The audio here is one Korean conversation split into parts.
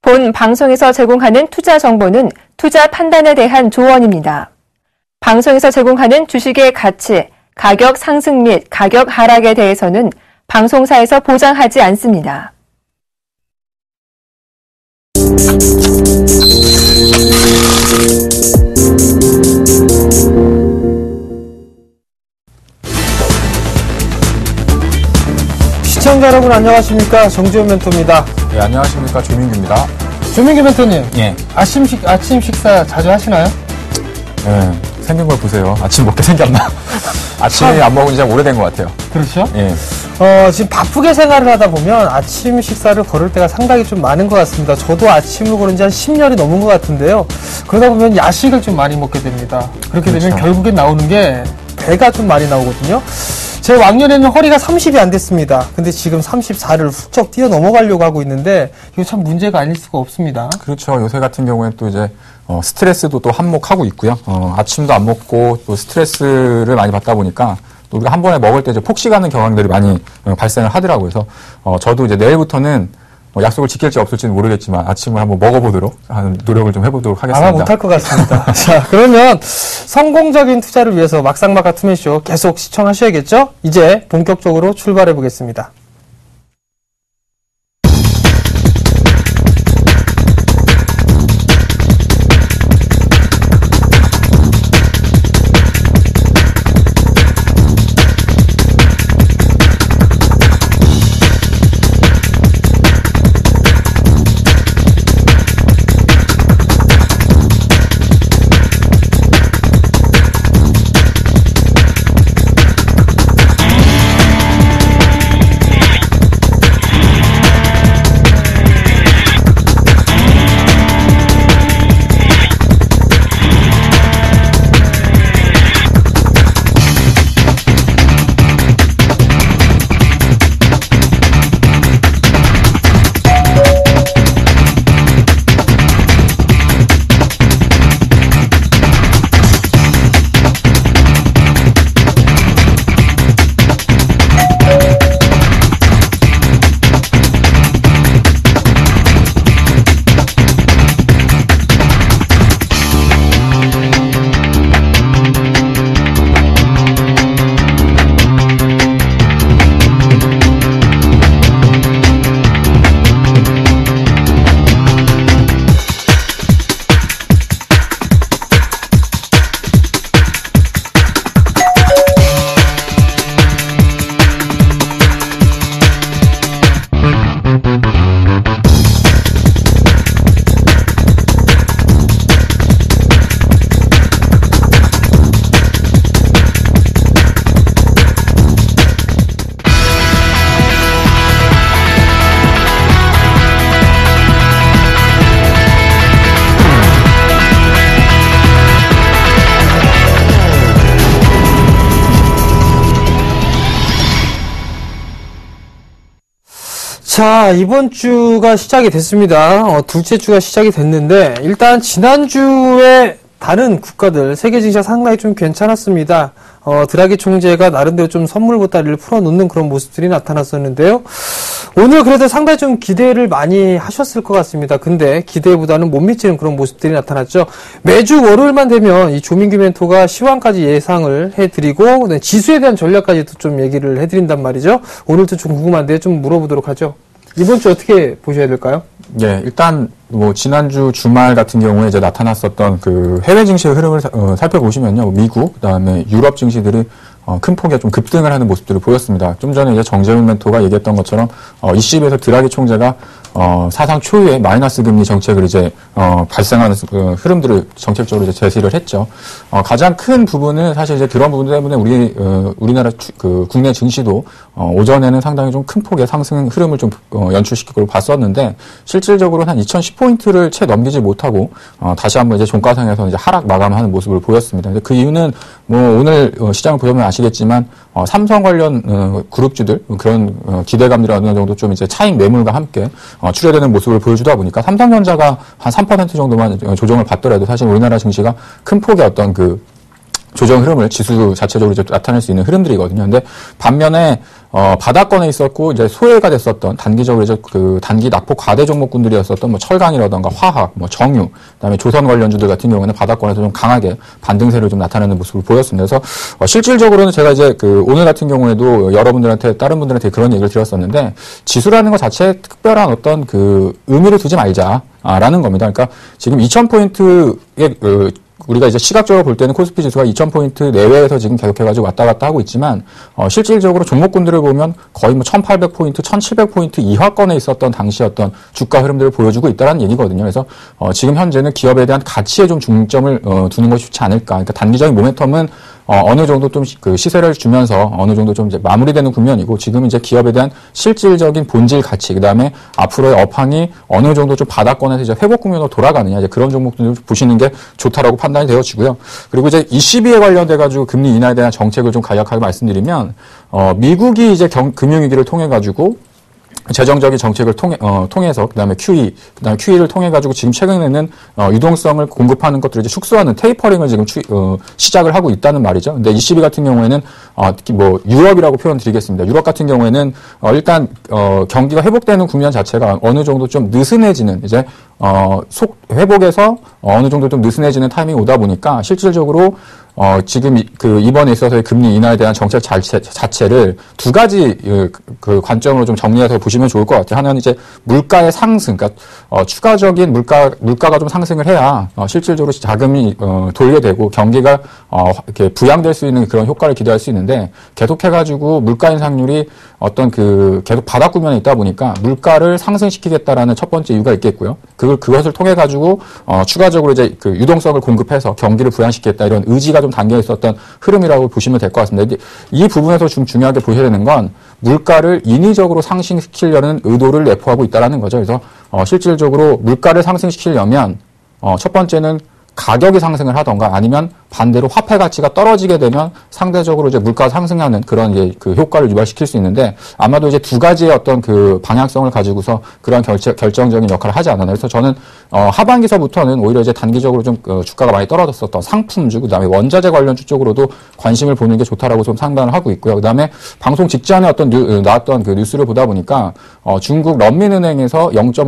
본 방송에서 제공하는 투자 정보는 투자 판단에 대한 조언입니다. 방송에서 제공하는 주식의 가치, 가격 상승 및 가격 하락에 대해서는 방송사에서 보장하지 않습니다. 시청자 여러분 안녕하십니까, 정지훈 멘토입니다. 네, 안녕하십니까, 조민규입니다. 조민규 멘토님, 예. 아침 식사 자주 하시나요? 네, 생긴 걸 보세요. 아침 먹게 생겼나? 아침에 안 먹은 지 좀 오래된 것 같아요. 그렇죠? 예. 지금 바쁘게 생활을 하다 보면 아침 식사를 거를 때가 상당히 좀 많은 것 같습니다. 저도 아침을 거른 지 한 10년이 넘은 것 같은데요. 그러다 보면 야식을 좀 많이 먹게 됩니다. 그렇게 그렇죠. 되면 결국엔 나오는 게 배가 좀 많이 나오거든요. 제 왕년에는 허리가 30이 안 됐습니다. 근데 지금 34를 훌쩍 뛰어 넘어가려고 하고 있는데 이거 참 문제가 아닐 수가 없습니다. 그렇죠. 요새 같은 경우에는 또 이제 스트레스도 또 한몫하고 있고요. 아침도 안 먹고 또 스트레스를 많이 받다 보니까 또 우리가 한 번에 먹을 때 이제 폭식하는 경향들이 많이 발생을 하더라고요. 그래서 저도 이제 내일부터는 약속을 지킬지 없을지는 모르겠지만 아침을 한번 먹어보도록 하는 노력을 좀 해보도록 하겠습니다. 아마 못할 것 같습니다. 자, 그러면 성공적인 투자를 위해서 막상막하 투매쇼 계속 시청하셔야겠죠? 이제 본격적으로 출발해 보겠습니다. 자, 이번 주가 시작이 됐습니다. 둘째 주가 시작이 됐는데, 일단 지난주에 다른 국가들, 세계 증시가 상당히 좀 괜찮았습니다. 드라기 총재가 나름대로 좀 선물 보따리를 풀어놓는 그런 모습들이 나타났었는데요. 오늘 그래도 상당히 좀 기대를 많이 하셨을 것 같습니다. 근데 기대보다는 못 미치는 그런 모습들이 나타났죠. 매주 월요일만 되면 이 조민규 멘토가 시황까지 예상을 해드리고, 지수에 대한 전략까지도 좀 얘기를 해드린단 말이죠. 오늘도 좀 궁금한데 좀 물어보도록 하죠. 이번 주 어떻게 보셔야 될까요? 예, 일단 지난주 주말 같은 경우에 이제 나타났었던 그 해외 증시의 흐름을 살펴보시면요, 미국 그다음에 유럽 증시들이 큰 폭의 좀 급등을 하는 모습들을 보였습니다. 좀 전에 이제 정재훈 멘토가 얘기했던 것처럼 ECB에서 드라기 총재가 사상 초유의 마이너스 금리 정책을 이제 발생하는 그 흐름들을 정책적으로 이제 제시를 했죠. 가장 큰 부분은 사실 이제 그런 부분 때문에 우리나라 그 국내 증시도 오전에는 상당히 좀 큰 폭의 상승 흐름을 좀 연출시키고 봤었는데, 실질적으로는 한 2010포인트를 채 넘기지 못하고 다시 한번 이제 종가상에서 이제 하락 마감하는 모습을 보였습니다. 그 이유는 오늘 시장을 보시면 아시겠지만 삼성 관련 그룹주들 그런 기대감들이 어느 정도 좀 이제 차익 매물과 함께 출회되는 모습을 보여주다 보니까 삼성전자가 한 3% 정도만 조정을 받더라도 사실 우리나라 증시가 큰 폭의 어떤 그 조정 흐름을 지수 자체적으로 이제 나타낼 수 있는 흐름들이거든요. 근데 반면에 바닥권에 있었고 이제 소외가 됐었던 단기적으로 이제 그 단기 낙폭 과대 종목군들이었었던 뭐 철강이라던가 화학, 뭐 정유, 그다음에 조선 관련주들 같은 경우에는 바닥권에서 좀 강하게 반등세를 좀 나타내는 모습을 보였습니다. 그래서 실질적으로는 제가 이제 그 오늘 같은 경우에도 여러분들한테 다른 분들한테 그런 얘기를 드렸었는데 지수라는 것 자체에 특별한 어떤 그 의미를 두지 말자라는 겁니다. 그러니까 지금 2000포인트의 우리가 이제 시각적으로 볼 때는 코스피 지수가 2000포인트 내외에서 지금 계속해가지고 왔다 갔다 하고 있지만, 실질적으로 종목군들을 보면 거의 뭐 1800포인트, 1700포인트 이하권에 있었던 당시 어떤 주가 흐름들을 보여주고 있다는 얘기거든요. 그래서, 지금 현재는 기업에 대한 가치에 좀 중점을, 두는 것이 좋지 않을까. 그러니까 단기적인 모멘텀은 어느 정도 좀 그 시세를 주면서 어느 정도 좀 이제 마무리되는 국면이고 지금 이제 기업에 대한 실질적인 본질 가치 그다음에 앞으로의 업황이 어느 정도 좀 바닥권에서 이제 회복 국면으로 돌아가느냐 이제 그런 종목들을 보시는 게 좋다라고 판단이 되어지고요. 그리고 이제 ECB에 관련돼 가지고 금리 인하에 대한 정책을 좀 간략하게 말씀드리면 미국이 이제 금융위기를 통해 가지고 재정적인 정책을 통해서 그다음에 QE를 통해 가지고 지금 최근에는 유동성을 공급하는 것들을 이제 축소하는 테이퍼링을 지금 시작을 하고 있다는 말이죠. 근데 ECB 같은 경우에는 특히 뭐 유럽이라고 표현드리겠습니다. 유럽 같은 경우에는 일단 경기가 회복되는 국면 자체가 어느 정도 좀 느슨해지는 이제 회복에서 어느 정도 좀 느슨해지는 타이밍이 오다 보니까 실질적으로 지금 이번에 있어서의 금리 인하에 대한 정책 자체를 두 가지 그 관점으로 좀 정리해서 보시면 좋을 것 같아요. 하나는 이제 물가의 상승, 그러니까 추가적인 물가가 좀 상승을 해야 실질적으로 자금이 돌게 되고 경기가 이렇게 부양될 수 있는 그런 효과를 기대할 수 있는데 계속해가지고 물가 인상률이 어떤 계속 바닥 구면에 있다 보니까 물가를 상승시키겠다라는 첫 번째 이유가 있겠고요. 그것을 통해 가지고 추가적으로 이제 그 유동성을 공급해서 경기를 부양시키겠다 이런 의지가 좀 담겨 있었던 흐름이라고 보시면 될 것 같습니다. 이 부분에서 좀 중요하게 보셔야 되는 건 물가를 인위적으로 상승시키려는 의도를 내포하고 있다는 거죠. 그래서 실질적으로 물가를 상승시키려면 첫 번째는 가격이 상승을 하던가 아니면 반대로 화폐 가치가 떨어지게 되면 상대적으로 이제 물가 상승하는 그런 이제 그 효과를 유발시킬 수 있는데 아마도 이제 두 가지의 어떤 그 방향성을 가지고서 그런 결정적인 역할을 하지 않았나. 그래서 저는 하반기서부터는 오히려 이제 단기적으로 좀 주가가 많이 떨어졌었던 상품주 그다음에 원자재 관련주 쪽으로도 관심을 보는 게 좋다라고 좀 상담을 하고 있고요. 그다음에 방송 직전에 나왔던 그 뉴스를 보다 보니까 중국 런민은행에서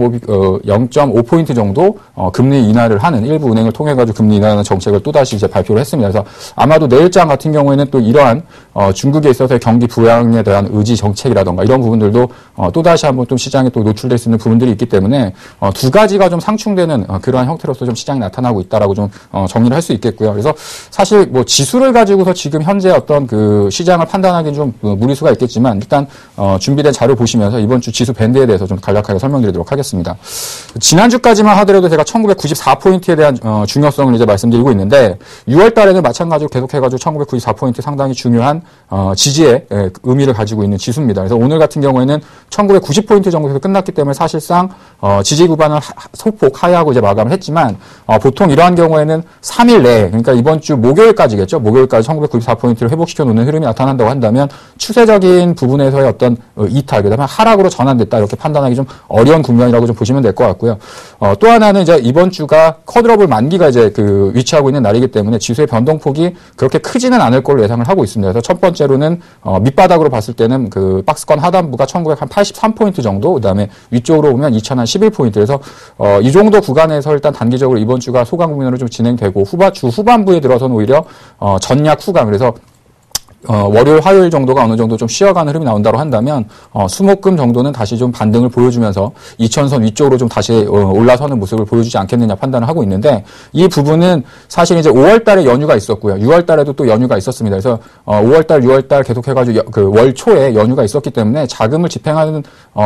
0.5포인트 정도 금리 인하를 하는 일부 은행을 통해 가지고 금리 인하하는 정책을 또다시 이제 발표를 했습니다. 그래서 아마도 내일장 같은 경우에는 또 이러한 중국에 있어서의 경기 부양에 대한 의지 정책이라던가 이런 부분들도 또다시 한번 좀 시장에 또 노출될 수 있는 부분들이 있기 때문에 두 가지가 좀 상충되는 그러한 형태로서 좀 시장이 나타나고 있다라고 좀 정리를 할 수 있겠고요. 그래서 사실 뭐 지수를 가지고서 지금 현재 어떤 그 시장을 판단하기는 좀 무리수가 있겠지만 일단 준비된 자료 보시면서 이번 주 지수 밴드에 대해서 좀 간략하게 설명드리도록 하겠습니다. 지난주까지만 하더라도 제가 1994포인트에 대한 중요성을 이제 말씀드리고 있는데 6월 달에는 마찬가지로 계속해가지고 1994포인트 상당히 중요한 지지의 의미를 가지고 있는 지수입니다. 그래서 오늘 같은 경우에는 1990포인트 정도에서 끝났기 때문에 사실상 지지 구간을 소폭 하회하고 이제 마감을 했지만 보통 이러한 경우에는 3일 내에 그러니까 이번 주 목요일까지겠죠. 목요일까지 1994포인트를 회복시켜 놓는 흐름이 나타난다고 한다면 추세적인 부분에서의 어떤 이탈 그다음에 하락으로 전환됐다 이렇게 판단하기 좀 어려운 국면이라고 좀 보시면 될 것 같고요. 또 하나는 이제 이번 주가 쿼드러블 만기가 이제 위치하고 있는 날이기 때문에 지수의 변동폭이 그렇게 크지는 않을 걸로 예상을 하고 있습니다. 그래서 첫 번째로는 밑바닥으로 봤을 때는 그 박스권 하단부가 1983포인트 정도, 그다음에 위쪽으로 보면 2011포인트. 그래서 이 정도 구간에서 일단 단기적으로 이번 주가 소강 국면으로 좀 진행되고 주 후반부에 들어서는 오히려 전약 후강. 그래서 월요일, 화요일 정도가 어느 정도 좀 쉬어가는 흐름이 나온다고 한다면 수목금 정도는 다시 좀 반등을 보여주면서 2000선 위쪽으로 좀 다시 올라서는 모습을 보여주지 않겠느냐 판단을 하고 있는데 이 부분은 사실 이제 5월달에 연휴가 있었고요. 6월달에도 또 연휴가 있었습니다. 그래서 5월달, 6월달 계속해가지고 그 월 초에 연휴가 있었기 때문에 자금을 집행하는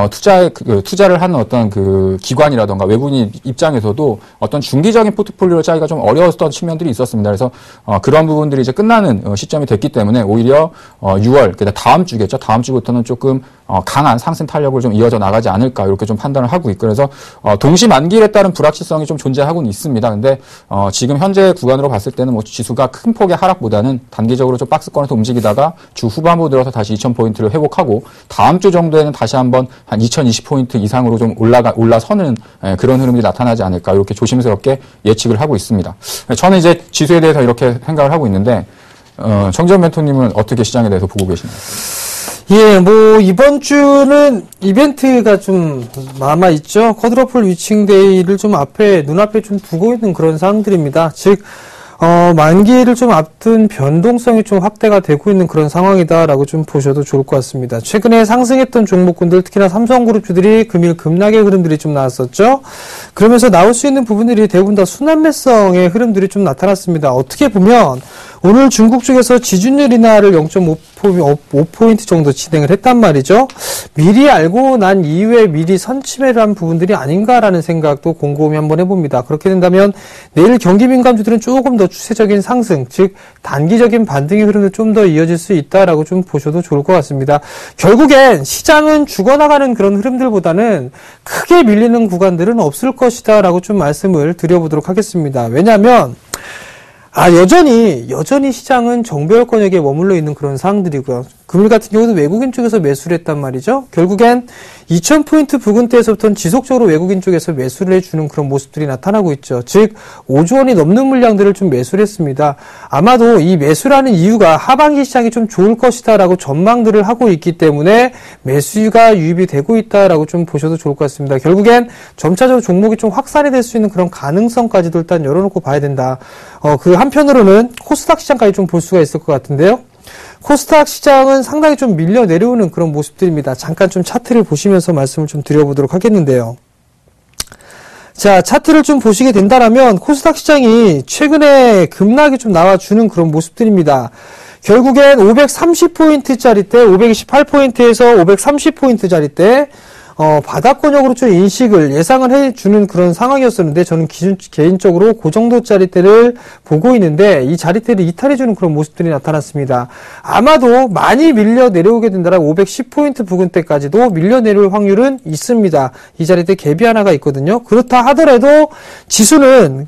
투자를 하는 어떤 그 기관이라던가 외국인 입장에서도 어떤 중기적인 포트폴리오 짜기가 좀 어려웠던 측면들이 있었습니다. 그래서 그런 부분들이 이제 끝나는 시점이 됐기 때문에 오히려 6월, 그러니까 다음 주겠죠. 다음 주부터는 조금 강한 상승 탄력을 좀 이어져 나가지 않을까 이렇게 좀 판단을 하고 있고 그래서 동시 만기일에 따른 불확실성이 좀 존재하고는 있습니다. 근데 지금 현재 구간으로 봤을 때는 뭐 지수가 큰 폭의 하락보다는 단기적으로 좀 박스권에서 움직이다가 주 후반부 들어서 다시 2000포인트를 회복하고 다음 주 정도에는 다시 한번 한 2020포인트 이상으로 좀 올라서는 그런 흐름이 나타나지 않을까 이렇게 조심스럽게 예측을 하고 있습니다. 저는 이제 지수에 대해서 이렇게 생각을 하고 있는데 정재현 멘토님은 어떻게 시장에 대해서 보고 계시나요? 예, 뭐, 이번 주는 이벤트가 좀 남아있죠. 쿼드러플 위칭데이를 좀 눈앞에 좀 두고 있는 그런 상황들입니다. 즉, 만기를 좀 앞둔 변동성이 좀 확대가 되고 있는 그런 상황이다라고 좀 보셔도 좋을 것 같습니다. 최근에 상승했던 종목군들, 특히나 삼성그룹주들이 금일 급락의 흐름들이 좀 나왔었죠. 그러면서 나올 수 있는 부분들이 대부분 다 순환매성의 흐름들이 좀 나타났습니다. 어떻게 보면 오늘 중국 쪽에서 지준율 인하를 0.5포인트 정도 진행을 했단 말이죠. 미리 알고 난 이후에 미리 선침해를 한 부분들이 아닌가라는 생각도 곰곰이 한번 해봅니다. 그렇게 된다면 내일 경기 민감주들은 조금 더 추세적인 상승, 즉 단기적인 반등의 흐름도 좀 더 이어질 수 있다라고 좀 보셔도 좋을 것 같습니다. 결국엔 시장은 죽어나가는 그런 흐름들보다는 크게 밀리는 구간들은 없을 것이다라고 좀 말씀을 드려보도록 하겠습니다. 왜냐하면 여전히 시장은 정배열 권역에 머물러 있는 그런 상황들이고요. 금일 같은 경우도 외국인 쪽에서 매수를 했단 말이죠. 결국엔 2000포인트 부근대에서부터는 지속적으로 외국인 쪽에서 매수를 해주는 그런 모습들이 나타나고 있죠. 즉 5조 원이 넘는 물량들을 좀 매수를 했습니다. 아마도 이 매수라는 이유가 하반기 시장이 좀 좋을 것이다라고 전망들을 하고 있기 때문에 매수가 유입이 되고 있다라고 좀 보셔도 좋을 것 같습니다. 결국엔 점차적으로 종목이 좀 확산이 될 수 있는 그런 가능성까지도 일단 열어놓고 봐야 된다. 그 한편으로는 코스닥 시장까지 좀 볼 수가 있을 것 같은데요. 코스닥 시장은 상당히 좀 밀려 내려오는 그런 모습들입니다. 잠깐 좀 차트를 보시면서 말씀을 좀 드려보도록 하겠는데요. 자, 차트를 좀 보시게 된다면 코스닥 시장이 최근에 급락이 좀 나와주는 그런 모습들입니다. 결국엔 530포인트짜리 때, 528포인트에서 530포인트짜리 때 바닥권역으로 좀 인식을 예상을 해주는 그런 상황이었었는데 저는 개인적으로 그 정도 자리대를 보고 있는데 이 자리대를 이탈해주는 그런 모습들이 나타났습니다. 아마도 많이 밀려 내려오게 된다면 510포인트 부근대까지도 밀려 내려올 확률은 있습니다. 이 자리대 갭이 하나가 있거든요. 그렇다 하더라도 지수는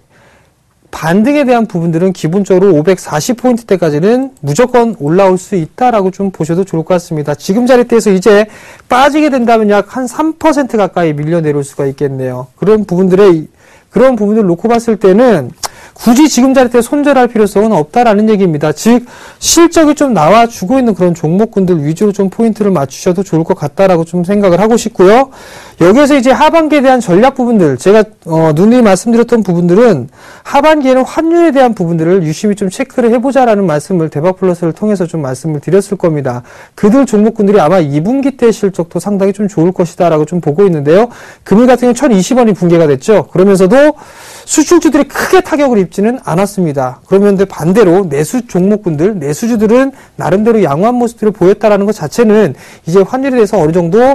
반등에 대한 부분들은 기본적으로 540포인트대까지는 무조건 올라올 수 있다라고 좀 보셔도 좋을 것 같습니다. 지금 자리대에서 이제 빠지게 된다면 약 한 3% 가까이 밀려 내려올 수가 있겠네요. 그런 부분들을 놓고 봤을 때는 굳이 지금 자리대 손절할 필요성은 없다라는 얘기입니다. 즉 실적이 좀 나와주고 있는 그런 종목군들 위주로 좀 포인트를 맞추셔도 좋을 것 같다라고 좀 생각을 하고 싶고요. 여기에서 이제 하반기에 대한 전략 부분들, 제가 누누이 말씀드렸던 부분들은 하반기에는 환율에 대한 부분들을 유심히 좀 체크를 해보자라는 말씀을 대박플러스를 통해서 좀 말씀을 드렸을 겁니다. 그들 종목군들이 아마 2분기 때 실적도 상당히 좀 좋을 것이다라고 좀 보고 있는데요. 금일 같은 경우 1020원이 붕괴가 됐죠. 그러면서도 수출주들이 크게 타격을 입지는 않았습니다. 그러면 반대로 내수 종목군들, 내수주들은 나름대로 양호한 모습들을 보였다라는 것 자체는 이제 환율에 대해서 어느 정도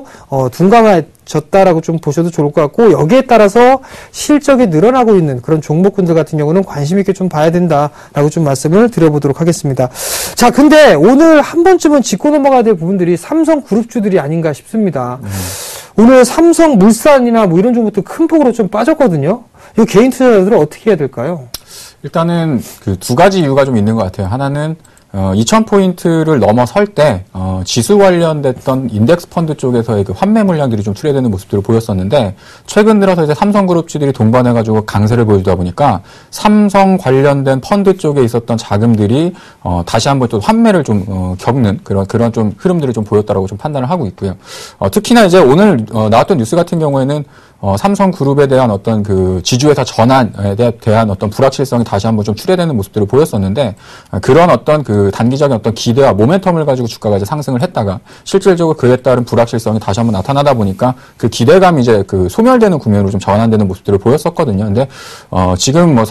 둔감해졌다라고 좀 보셔도 좋을 것 같고 여기에 따라서 실적이 늘어나고 있는 그런 종목군들 같은 경우는 관심 있게 좀 봐야 된다라고 좀 말씀을 드려보도록 하겠습니다. 자, 근데 오늘 한 번쯤은 짚고 넘어가야 될 부분들이 삼성그룹주들이 아닌가 싶습니다. 오늘 삼성물산이나 뭐 이런 종목도 큰 폭으로 좀 빠졌거든요. 이 개인 투자자들은 어떻게 해야 될까요? 일단은 그 두 가지 이유가 좀 있는 것 같아요. 하나는 2000포인트를 넘어설 때 지수 관련됐던 인덱스 펀드 쪽에서의 그 환매 물량들이 좀 출회되는 모습들을 보였었는데 최근 들어서 이제 삼성그룹주들이 동반해가지고 강세를 보여주다 보니까 삼성 관련된 펀드 쪽에 있었던 자금들이 다시 한번 또 환매를 좀 겪는 그런 좀 흐름들을 좀 보였다라고 좀 판단을 하고 있고요. 특히나 이제 오늘 나왔던 뉴스 같은 경우에는 삼성그룹에 대한 어떤 그 지주회사 전환에 대한 어떤 불확실성이 다시 한번 좀 출회되는 모습들을 보였었는데 그런 어떤 그 단기적인 어떤 기대와 모멘텀을 가지고 주가가 이제 상승을 했다가 실질적으로 그에 따른 불확실성이 다시 한번 나타나다 보니까 그 기대감이 이제 그 소멸되는 국면으로 좀 전환되는 모습들을 보였었거든요. 근데 지금 뭐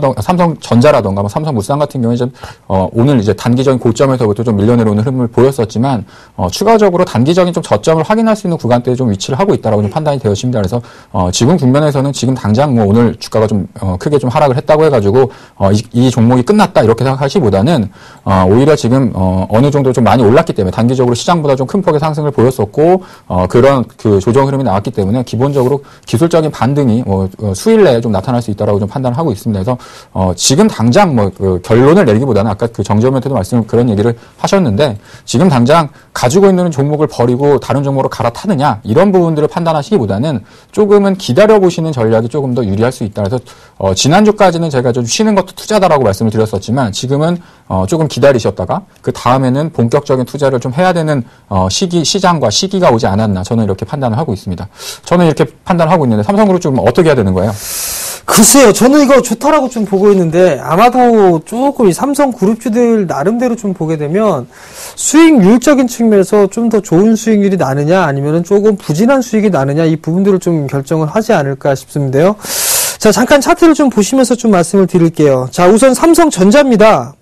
삼성전자라던가 뭐 삼성물산 같은 경우에 이제 오늘 이제 단기적인 고점에서부터 좀 밀려내려오는 흐름을 보였었지만 추가적으로 단기적인 좀 저점을 확인할 수 있는 구간대에 좀 위치를 하고 있다라고 좀 판단이 되었습니다. 그래서 지금 국면에서는 지금 당장 뭐 오늘 주가가 좀 크게 좀 하락을 했다고 해가지고 이 종목이 끝났다 이렇게 생각하시보다는 오히려 지금 어느 정도 좀 많이 올랐기 때문에 단기적으로 시장보다 좀 큰 폭의 상승을 보였었고 그런 그 조정 흐름이 나왔기 때문에 기본적으로 기술적인 반등이 수일 내에 좀 나타날 수 있다라고 좀 판단을 하고 있습니다. 그래서 지금 당장 뭐 그 결론을 내리기보다는 아까 그 정재현한테도 그런 얘기를 하셨는데 지금 당장 가지고 있는 종목을 버리고 다른 종목으로 갈아타느냐 이런 부분들을 판단하시기보다는 조금은 기다려보시는 전략이 조금 더 유리할 수 있다. 그래서 지난주까지는 제가 좀 쉬는 것도 투자다라고 말씀을 드렸었지만 지금은 조금 기다리셨다가 그 다음에는 본격적인 투자를 좀 해야 되는 시장과 시기가 오지 않았나 저는 이렇게 판단을 하고 있습니다. 저는 이렇게 판단을 하고 있는데 삼성그룹 좀 어떻게 해야 되는 거예요? 글쎄요, 저는 이거 좋다라고 좀 보고 있는데, 아마도 조금 이 삼성 그룹주들 나름대로 좀 보게 되면, 수익률적인 측면에서 좀 더 좋은 수익률이 나느냐, 아니면은 조금 부진한 수익이 나느냐, 이 부분들을 좀 결정을 하지 않을까 싶은데요. 자, 잠깐 차트를 좀 보시면서 좀 말씀을 드릴게요. 자, 우선 삼성전자입니다.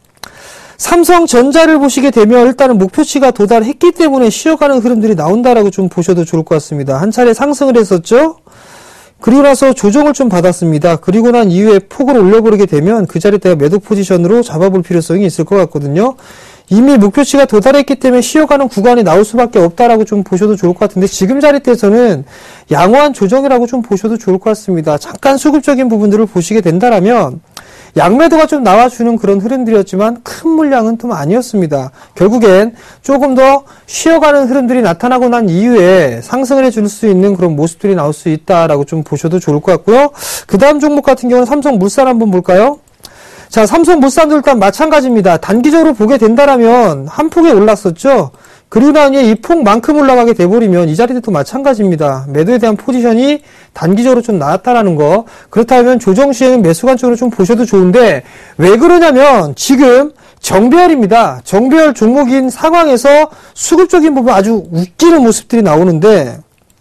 삼성전자를 보시게 되면 일단은 목표치가 도달했기 때문에 쉬어가는 흐름들이 나온다라고 좀 보셔도 좋을 것 같습니다. 한 차례 상승을 했었죠? 그리고 나서 조정을 좀 받았습니다. 그리고 난 이후에 폭을 올려버리게 되면 그 자리에 매도 포지션으로 잡아볼 필요성이 있을 것 같거든요. 이미 목표치가 도달했기 때문에 쉬어가는 구간이 나올 수밖에 없다라고 좀 보셔도 좋을 것 같은데 지금 자리대에서는 양호한 조정이라고 좀 보셔도 좋을 것 같습니다. 잠깐 수급적인 부분들을 보시게 된다라면 양매도가 좀 나와주는 그런 흐름들이었지만 큰 물량은 좀 아니었습니다. 결국엔 조금 더 쉬어가는 흐름들이 나타나고 난 이후에 상승을 해줄 수 있는 그런 모습들이 나올 수 있다라고 좀 보셔도 좋을 것 같고요. 그 다음 종목 같은 경우는 삼성물산 한번 볼까요? 자, 삼성물산도 일단 마찬가지입니다. 단기적으로 보게 된다라면 한 폭에 올랐었죠. 그리고 난 이후에 이 폭만큼 올라가게 돼버리면 이 자리도 마찬가지입니다. 매도에 대한 포지션이 단기적으로 좀 나왔다라는 거. 그렇다면 조정 시에는 매수 관점으로 좀 보셔도 좋은데 왜 그러냐면 지금 정배열입니다. 정배열 종목인 상황에서 수급적인 부분 아주 웃기는 모습들이 나오는데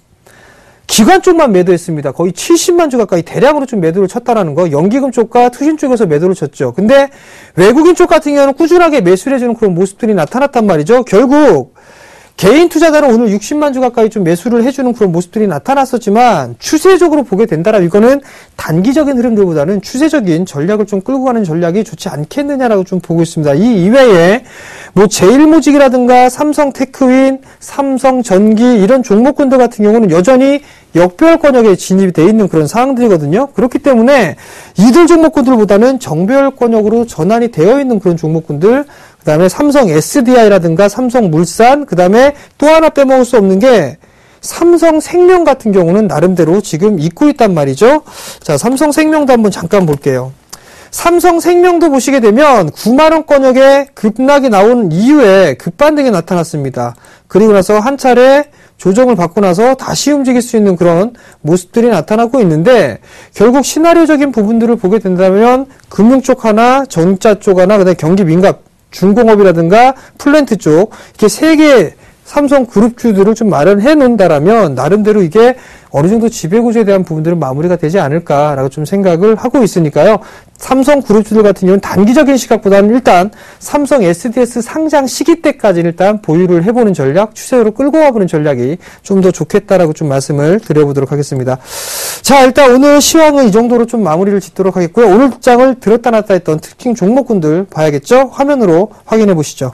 기관 쪽만 매도했습니다. 거의 70만 주 가까이 대량으로 좀 매도를 쳤다라는 거. 연기금 쪽과 투신 쪽에서 매도를 쳤죠. 근데 외국인 쪽 같은 경우는 꾸준하게 매수를 해주는 그런 모습들이 나타났단 말이죠. 결국 개인 투자자는 오늘 60만 주 가까이 좀 매수를 해주는 그런 모습들이 나타났었지만 추세적으로 보게 된다면 이거는 단기적인 흐름들보다는 추세적인 전략을 좀 끌고 가는 전략이 좋지 않겠느냐라고 좀 보고 있습니다. 이 이외에 뭐 제일모직이라든가 삼성테크윈, 삼성전기 이런 종목군들 같은 경우는 여전히 역배열권역에 진입이 돼 있는 그런 상황들이거든요. 그렇기 때문에 이들 종목군들보다는 정배열권역으로 전환이 되어 있는 그런 종목군들, 그 다음에 삼성 SDI라든가 삼성물산, 그 다음에 또 하나 빼먹을 수 없는 게 삼성생명 같은 경우는 나름대로 지금 있고 있단 말이죠. 자, 삼성생명도 한번 잠깐 볼게요. 삼성생명도 보시게 되면 9만원권역에 급락이 나온 이후에 급반등이 나타났습니다. 그리고 나서 한 차례 조정을 받고 나서 다시 움직일 수 있는 그런 모습들이 나타나고 있는데 결국 시나리오적인 부분들을 보게 된다면 금융 쪽 하나, 전자 쪽 하나, 그다음에 경기 민감, 중공업이라든가 플랜트 쪽 이렇게 세 개의 삼성 그룹주들을 좀 마련해 놓는다라면 나름대로 이게 어느 정도 지배구조에 대한 부분들은 마무리가 되지 않을까라고 좀 생각을 하고 있으니까요. 삼성 그룹주들 같은 경우는 단기적인 시각보다는 일단 삼성 SDS 상장 시기 때까지는 일단 보유를 해보는 전략, 추세로 끌고 가보는 전략이 좀 더 좋겠다라고 좀 말씀을 드려보도록 하겠습니다. 자, 일단 오늘 시황은 이 정도로 좀 마무리를 짓도록 하겠고요. 오늘 장을 들었다 놨다 했던 특징 종목군들 봐야겠죠? 화면으로 확인해 보시죠.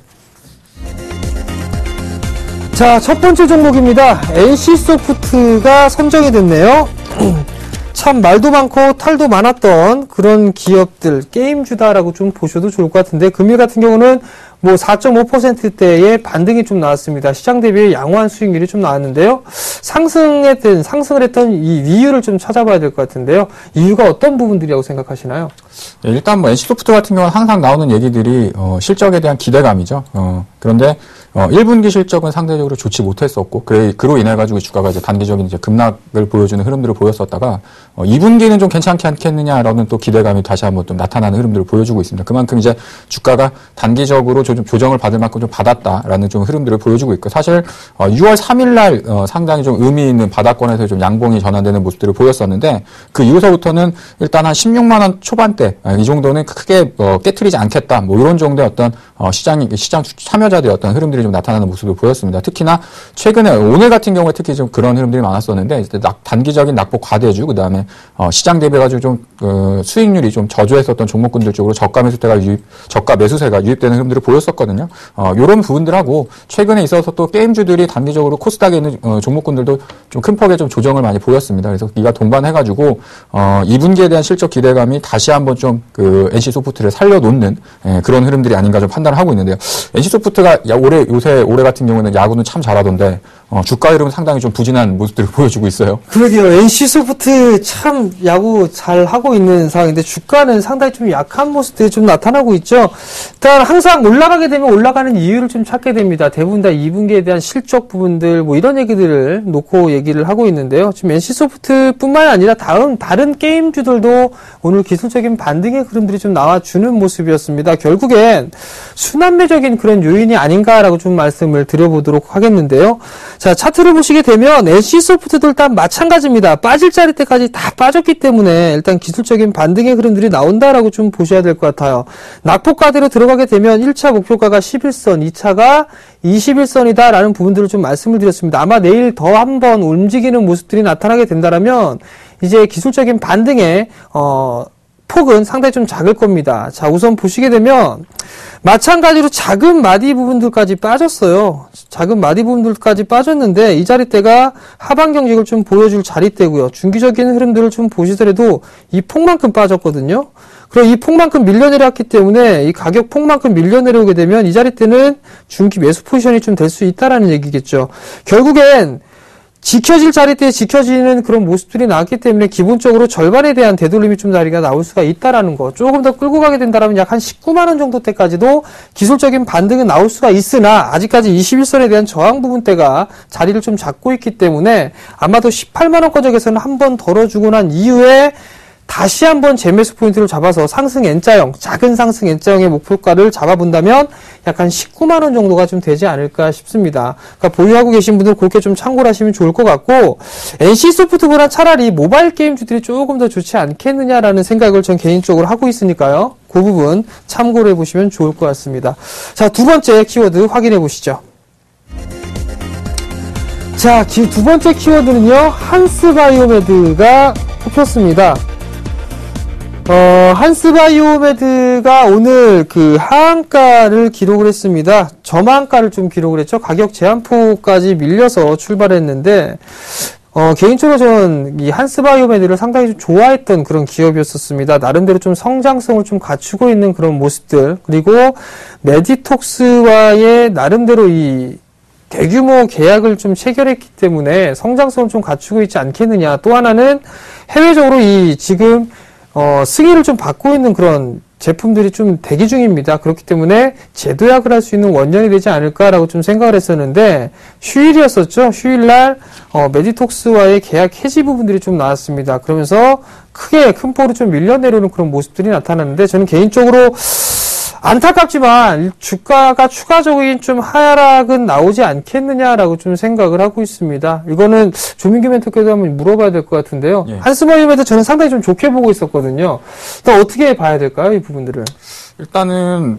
자, 첫 번째 종목입니다. NC소프트가 선정이 됐네요. 참 말도 많고 탈도 많았던 그런 기업들, 게임주다라고 좀 보셔도 좋을 것 같은데 금일 같은 경우는 뭐 4.5%대의 반등이 좀 나왔습니다. 시장 대비 양호한 수익률이 좀 나왔는데요. 상승을 했던 이 이유를 좀 찾아봐야 될 것 같은데요. 이유가 어떤 부분들이라고 생각하시나요? 네, 일단 뭐 NC소프트 같은 경우는 항상 나오는 얘기들이 실적에 대한 기대감이죠. 그런데 1분기 실적은 상대적으로 좋지 못했었고, 그로 인해 가지고 주가가 이제 단기적인 이제 급락을 보여주는 흐름들을 보였었다가 2분기는 좀 괜찮지 않겠느냐라는 또 기대감이 다시 한번 좀 나타나는 흐름들을 보여주고 있습니다. 그만큼 이제 주가가 단기적으로 좀 조정을 받을 만큼 좀 받았다라는 좀 흐름들을 보여주고 있고, 사실 6월 3일날 상당히 좀 의미 있는 바닥권에서 좀 양봉이 전환되는 모습들을 보였었는데 그 이후서부터는 일단 한 16만 원 초반대 이 정도는 크게 깨트리지 않겠다, 뭐 이런 정도의 어떤 시장 참여자들의 어떤 흐름들이 좀 나타나는 모습을 보였습니다. 특히나 최근에 오늘 같은 경우에 특히 좀 그런 흐름들이 많았었는데 단기적인 낙폭 과대주, 그 다음에 시장 대비 가지고 좀 수익률이 좀 저조했었던 종목군들 쪽으로 저가 매수세가 유입되는 흐름들을 보였었거든요. 이런 부분들하고 최근에 있어서 또 게임주들이 단기적으로 코스닥에 있는 종목군들도 좀 큰 폭의 좀 조정을 많이 보였습니다. 그래서 이가 동반해가지고 2분기에 대한 실적 기대감이 다시 한번 좀 그 NC소프트를 살려놓는 그런 흐름들이 아닌가 좀 판단을 하고 있는데요. NC소프트가 올해 같은 경우는 야구는 참 잘하던데 주가 흐름은 상당히 좀 부진한 모습들을 보여주고 있어요. 그러게요. NC소프트 참 야구 잘 하고 있는 상황인데 주가는 상당히 좀 약한 모습들이 좀 나타나고 있죠. 일단 항상 올라가게 되면 올라가는 이유를 좀 찾게 됩니다. 대부분 다 2분기에 대한 실적 부분들 뭐 이런 얘기들을 놓고 얘기를 하고 있는데요. 지금 NC소프트뿐만 아니라 다른 게임주들도 오늘 기술적인 반등의 흐름들이 좀 나와주는 모습이었습니다. 결국엔 순환매적인 그런 요인이 아닌가라고 좀 말씀을 드려보도록 하겠는데요. 자, 차트를 보시게 되면 NC소프트도 일단 마찬가지입니다. 빠질 자리 때까지 다 빠졌기 때문에 일단 기술적인 반등의 흐름들이 나온다라고 좀 보셔야 될 것 같아요. 낙폭가대로 들어가게 되면 1차 목표가가 11선, 2차가 21선이다라는 부분들을 좀 말씀을 드렸습니다. 아마 내일 더 한번 움직이는 모습들이 나타나게 된다라면 이제 기술적인 반등의 폭은 상당히 좀 작을 겁니다. 자, 우선 보시게 되면 마찬가지로 작은 마디 부분들까지 빠졌어요. 작은 마디 부분들까지 빠졌는데 이 자리대가 하방 경직을 좀 보여줄 자리대고요. 중기적인 흐름들을 좀 보시더라도 이 폭만큼 빠졌거든요. 그럼 이 폭만큼 밀려내렸기 때문에 이 가격 폭만큼 밀려내려오게 되면 이 자리대는 중기 매수 포지션이 좀 될 수 있다라는 얘기겠죠. 결국엔 지켜질 자리대에 지켜지는 그런 모습들이 나왔기 때문에 기본적으로 절반에 대한 되돌림이 좀 자리가 나올 수가 있다라는 거. 조금 더 끌고 가게 된다면 약 한 19만 원 정도 때까지도 기술적인 반등은 나올 수가 있으나 아직까지 21선에 대한 저항 부분대가 자리를 좀 잡고 있기 때문에 아마도 18만 원권 쪽에서는 한 번 덜어주고 난 이후에 다시 한번 재매수 포인트를 잡아서 상승 N자형, 작은 상승 N자형의 목표가를 잡아본다면 약간 19만 원 정도가 좀 되지 않을까 싶습니다. 그러니까 보유하고 계신 분들 그렇게 좀 참고를 하시면 좋을 것 같고 NC소프트보다 차라리 모바일 게임주들이 조금 더 좋지 않겠느냐라는 생각을 전 개인적으로 하고 있으니까요. 그 부분 참고를 해보시면 좋을 것 같습니다. 자, 두 번째 키워드 확인해 보시죠. 자, 두 번째 키워드는요. 한스바이오메드가 뽑혔습니다. 한스바이오메드가 오늘 그 하한가를 기록을 했습니다. 저만가를 좀 기록을 했죠. 가격 제한폭까지 밀려서 출발했는데, 개인적으로 저는 이 한스바이오메드를 상당히 좀 좋아했던 그런 기업이었었습니다. 나름대로 좀 성장성을 좀 갖추고 있는 그런 모습들, 그리고 메디톡스와의 나름대로 이 대규모 계약을 좀 체결했기 때문에 성장성을 좀 갖추고 있지 않겠느냐. 또 하나는 해외적으로 이 지금 승인을 좀 받고 있는 그런 제품들이 좀 대기 중입니다. 그렇기 때문에 재도약을 할 수 있는 원년이 되지 않을까라고 좀 생각을 했었는데 휴일이었었죠. 휴일날 메디톡스와의 계약 해지 부분들이 좀 나왔습니다. 그러면서 크게 큰 폭으로 좀 밀려내려오는 그런 모습들이 나타났는데 저는 개인적으로 안타깝지만 주가가 추가적인 좀 하락은 나오지 않겠느냐라고 좀 생각을 하고 있습니다. 이거는 조민규 멘토께도 한번 물어봐야 될 것 같은데요. 예. 한스바이오메드 저는 상당히 좀 좋게 보고 있었거든요. 또 어떻게 봐야 될까요, 이 부분들을? 일단은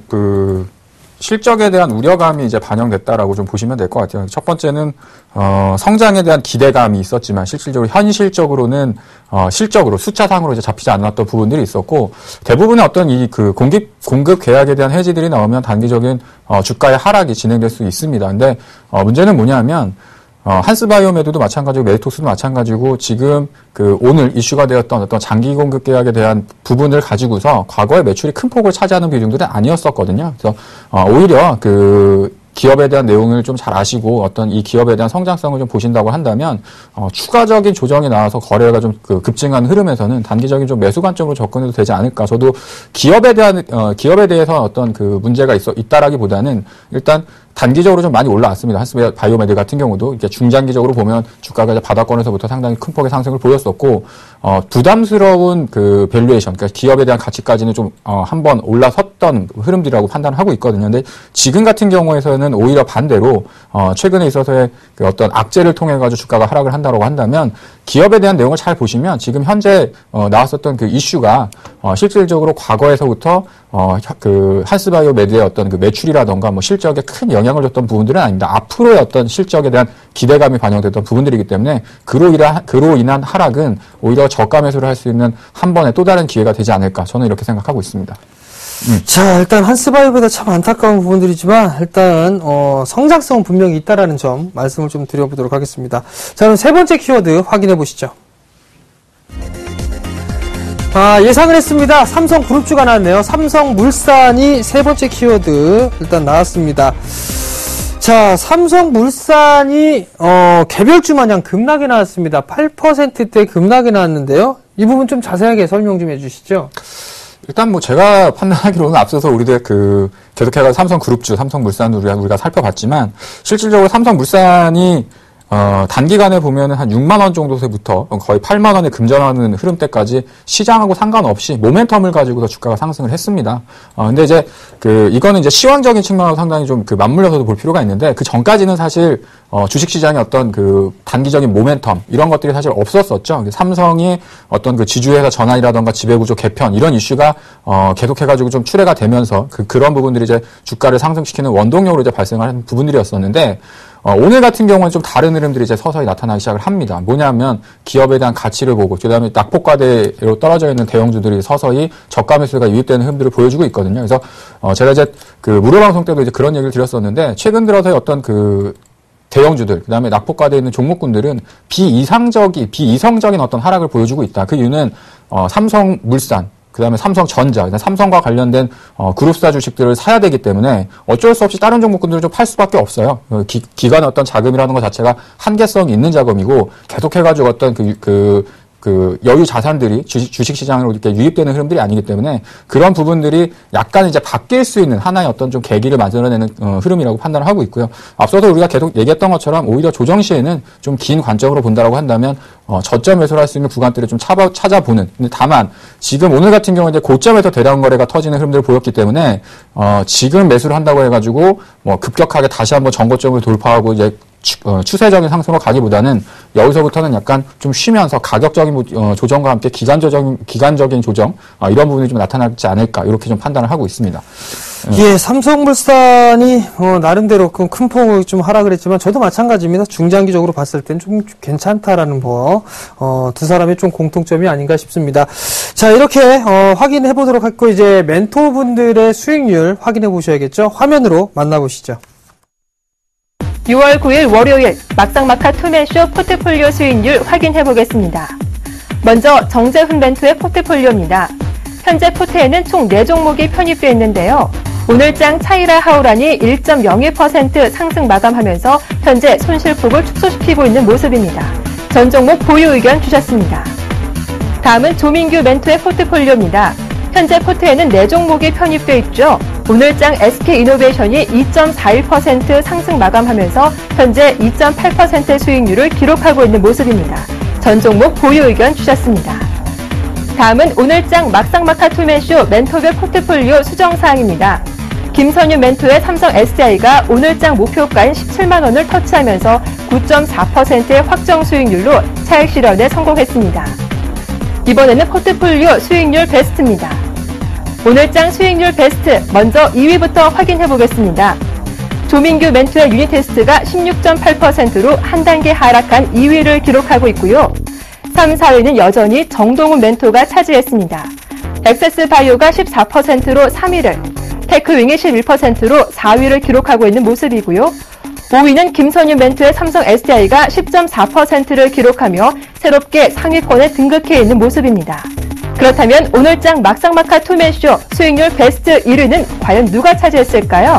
실적에 대한 우려감이 이제 반영됐다라고 좀 보시면 될 것 같아요. 첫 번째는 성장에 대한 기대감이 있었지만 실질적으로 현실적으로는 실적으로 숫자상으로 이제 잡히지 않았던 부분들이 있었고 대부분의 어떤 이 공급 계약에 대한 해지들이 나오면 단기적인 주가의 하락이 진행될 수 있습니다. 근데 문제는 뭐냐면 한스바이오메드도 마찬가지고 메디톡스도 마찬가지고 지금 오늘 이슈가 되었던 어떤 장기 공급 계약에 대한 부분을 가지고서 과거의 매출이 큰 폭을 차지하는 비중들은 아니었었거든요. 그래서 오히려 기업에 대한 내용을 좀 잘 아시고 어떤 이 기업에 대한 성장성을 좀 보신다고 한다면 추가적인 조정이 나와서 거래가 좀 급증한 흐름에서는 단기적인 좀 매수 관점으로 접근해도 되지 않을까. 저도 기업에 대해서 어떤 문제가 있다라기보다는 일단 단기적으로 좀 많이 올라왔습니다. 한스바이오메드 같은 경우도 이렇게 중장기적으로 보면 주가가 이제 바닥권에서부터 상당히 큰 폭의 상승을 보였었고 부담스러운 밸류에이션, 그러니까 기업에 대한 가치까지는 좀 한번 올라섰던 흐름들이라고 판단을 하고 있거든요. 근데 지금 같은 경우에서는 오히려 반대로 최근에 있어서의 어떤 악재를 통해 가지고 주가가 하락을 한다고 한다면 기업에 대한 내용을 잘 보시면 지금 현재 나왔었던 이슈가 실질적으로 과거에서부터 한스바이오메드의 어떤 매출이라던가 뭐 실적에 큰 영향을 줬던 부분들은 아닙니다. 앞으로의 어떤 실적에 대한 기대감이 반영됐던 부분들이기 때문에 그로 인한 하락은 오히려 저가 매수를 할 수 있는 한 번의 또 다른 기회가 되지 않을까 저는 이렇게 생각하고 있습니다. 자, 일단 한스바이오메드 참 안타까운 부분들이지만 일단 성장성은 분명히 있다라는 점 말씀을 좀 드려보도록 하겠습니다. 자, 그럼 세 번째 키워드 확인해 보시죠. 예상을 했습니다. 삼성그룹주가 나왔네요. 삼성물산이 세 번째 키워드 일단 나왔습니다. 자, 삼성물산이 개별주 마냥 급락이 나왔습니다. 8%대 급락이 나왔는데요. 이 부분 좀 자세하게 설명 좀 해주시죠. 일단 뭐 제가 판단하기로는 앞서서 우리들 계속해서 삼성그룹주, 삼성물산을 우리가 살펴봤지만 실질적으로 삼성물산이 단기간에 보면은 한 6만 원 정도서부터 거의 8만 원에 금전하는 흐름 때까지 시장하고 상관없이 모멘텀을 가지고서 주가가 상승을 했습니다. 근데 이제 이거는 이제 시황적인 측면으로 상당히 좀 맞물려서도 볼 필요가 있는데 그 전까지는 사실 주식시장의 어떤 단기적인 모멘텀 이런 것들이 사실 없었었죠. 삼성이 어떤 지주회사 전환이라던가 지배구조 개편 이런 이슈가 계속해가지고 좀 출회가 되면서 그런 부분들이 이제 주가를 상승시키는 원동력으로 이제 발생하는 부분들이었었는데 오늘 같은 경우는 좀 다른 흐름들이 이제 서서히 나타나기 시작을 합니다. 뭐냐면 기업에 대한 가치를 보고 그다음에 낙폭과대로 떨어져 있는 대형주들이 서서히 저가 매수가 유입되는 흐름들을 보여주고 있거든요. 그래서 제가 이제 무료 방송 때도 이제 그런 얘기를 드렸었는데 최근 들어서의 어떤 대형주들, 그 다음에 낙폭과대에 있는 종목군들은 비이성적인 어떤 하락을 보여주고 있다. 그 이유는, 삼성물산, 그 다음에 삼성전자, 삼성과 관련된, 그룹사 주식들을 사야 되기 때문에 어쩔 수 없이 다른 종목군들을 좀 팔 수밖에 없어요. 기관의 어떤 자금이라는 것 자체가 한계성이 있는 자금이고, 계속해가지고 어떤 여유 자산들이 주식시장으로 이렇게 유입되는 흐름들이 아니기 때문에 그런 부분들이 약간 이제 바뀔 수 있는 하나의 어떤 좀 계기를 만들어내는 흐름이라고 판단을 하고 있고요. 앞서도 우리가 계속 얘기했던 것처럼 오히려 조정 시에는 좀 긴 관점으로 본다라고 한다면 저점 매수를 할 수 있는 구간들을 좀 찾아보는. 근데 다만 지금 오늘 같은 경우에 이제 고점에서 대량 거래가 터지는 흐름들을 보였기 때문에 지금 매수를 한다고 해가지고 급격하게 다시 한번 정고점을 돌파하고 이제 추세적인 상승으로 가기보다는 여기서부터는 약간 좀 쉬면서 가격적인 조정과 함께 기간적인 조정 이런 부분이 좀 나타나지 않을까 이렇게 좀 판단을 하고 있습니다. 예, 삼성물산이 나름대로 큰 폭을 좀 하락을 했지만 저도 마찬가지입니다. 중장기적으로 봤을 땐 좀 괜찮다라는 두 사람의 좀 공통점이 아닌가 싶습니다. 자, 이렇게 확인해 보도록 하고 이제 멘토분들의 수익률 확인해 보셔야겠죠. 화면으로 만나보시죠. 6월 9일 월요일 막상막하 투맨쇼 포트폴리오 수익률 확인해 보겠습니다. 먼저 정재훈 멘토의 포트폴리오입니다. 현재 포트에는 총 4종목이 편입되어 있는데요. 오늘장 차이라 하우란이 1.01% 상승 마감하면서 현재 손실폭을 축소시키고 있는 모습입니다. 전 종목 보유 의견 주셨습니다. 다음은 조민규 멘토의 포트폴리오입니다. 현재 포트에는 4종목이 편입되어 있죠. 오늘장 SK이노베이션이 2.41% 상승 마감하면서 현재 2.8% 수익률을 기록하고 있는 모습입니다. 전 종목 보유 의견 주셨습니다. 다음은 오늘장 막상막하 투맨쇼 멘토별 포트폴리오 수정사항입니다. 김선유 멘토의 삼성 SDI가 오늘장 목표가인 17만 원을 터치하면서 9.4%의 확정 수익률로 차익 실현에 성공했습니다. 이번에는 포트폴리오 수익률 베스트입니다. 오늘장 수익률 베스트 먼저 2위부터 확인해 보겠습니다. 조민규 멘토의 유니테스트가 16.8%로 한 단계 하락한 2위를 기록하고 있고요. 3, 4위는 여전히 정동훈 멘토가 차지했습니다. 엑세스바이오가 14%로 3위를, 테크윙이 11%로 4위를 기록하고 있는 모습이고요. 5위는 김선유 멘토의 삼성 SDI가 10.4%를 기록하며 새롭게 상위권에 등극해 있는 모습입니다. 그렇다면 오늘장 막상막하 투맨쇼 수익률 베스트 1위는 과연 누가 차지했을까요?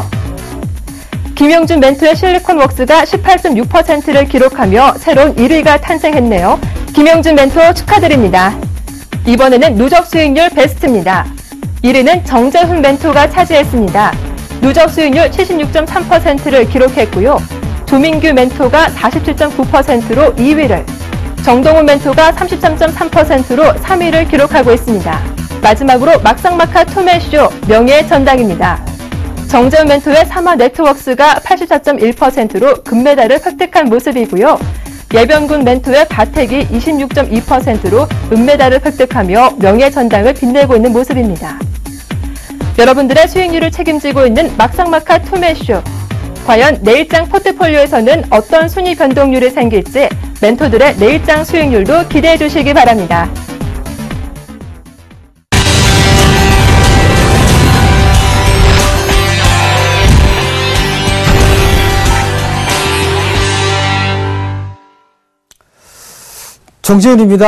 김용준 멘토의 실리콘웍스가 18.6%를 기록하며 새로운 1위가 탄생했네요. 김용준 멘토 축하드립니다. 이번에는 누적 수익률 베스트입니다. 1위는 정재훈 멘토가 차지했습니다. 누적 수익률 76.3%를 기록했고요. 조민규 멘토가 47.9%로 2위를, 정동훈 멘토가 33.3%로 3위를 기록하고 있습니다. 마지막으로 막상막하 투맨쇼 명예의 전당입니다. 정재훈 멘토의 삼화네트웍스가 84.1%로 금메달을 획득한 모습이고요. 예병군 멘토의 바텍이 26.2%로 은메달을 획득하며 명예 전당을 빛내고 있는 모습입니다. 여러분들의 수익률을 책임지고 있는 막상막하 투맨쇼. 과연 내일장 포트폴리오에서는 어떤 순위 변동률이 생길지 멘토들의 내일장 수익률도 기대해 주시기 바랍니다. 정재훈입니다.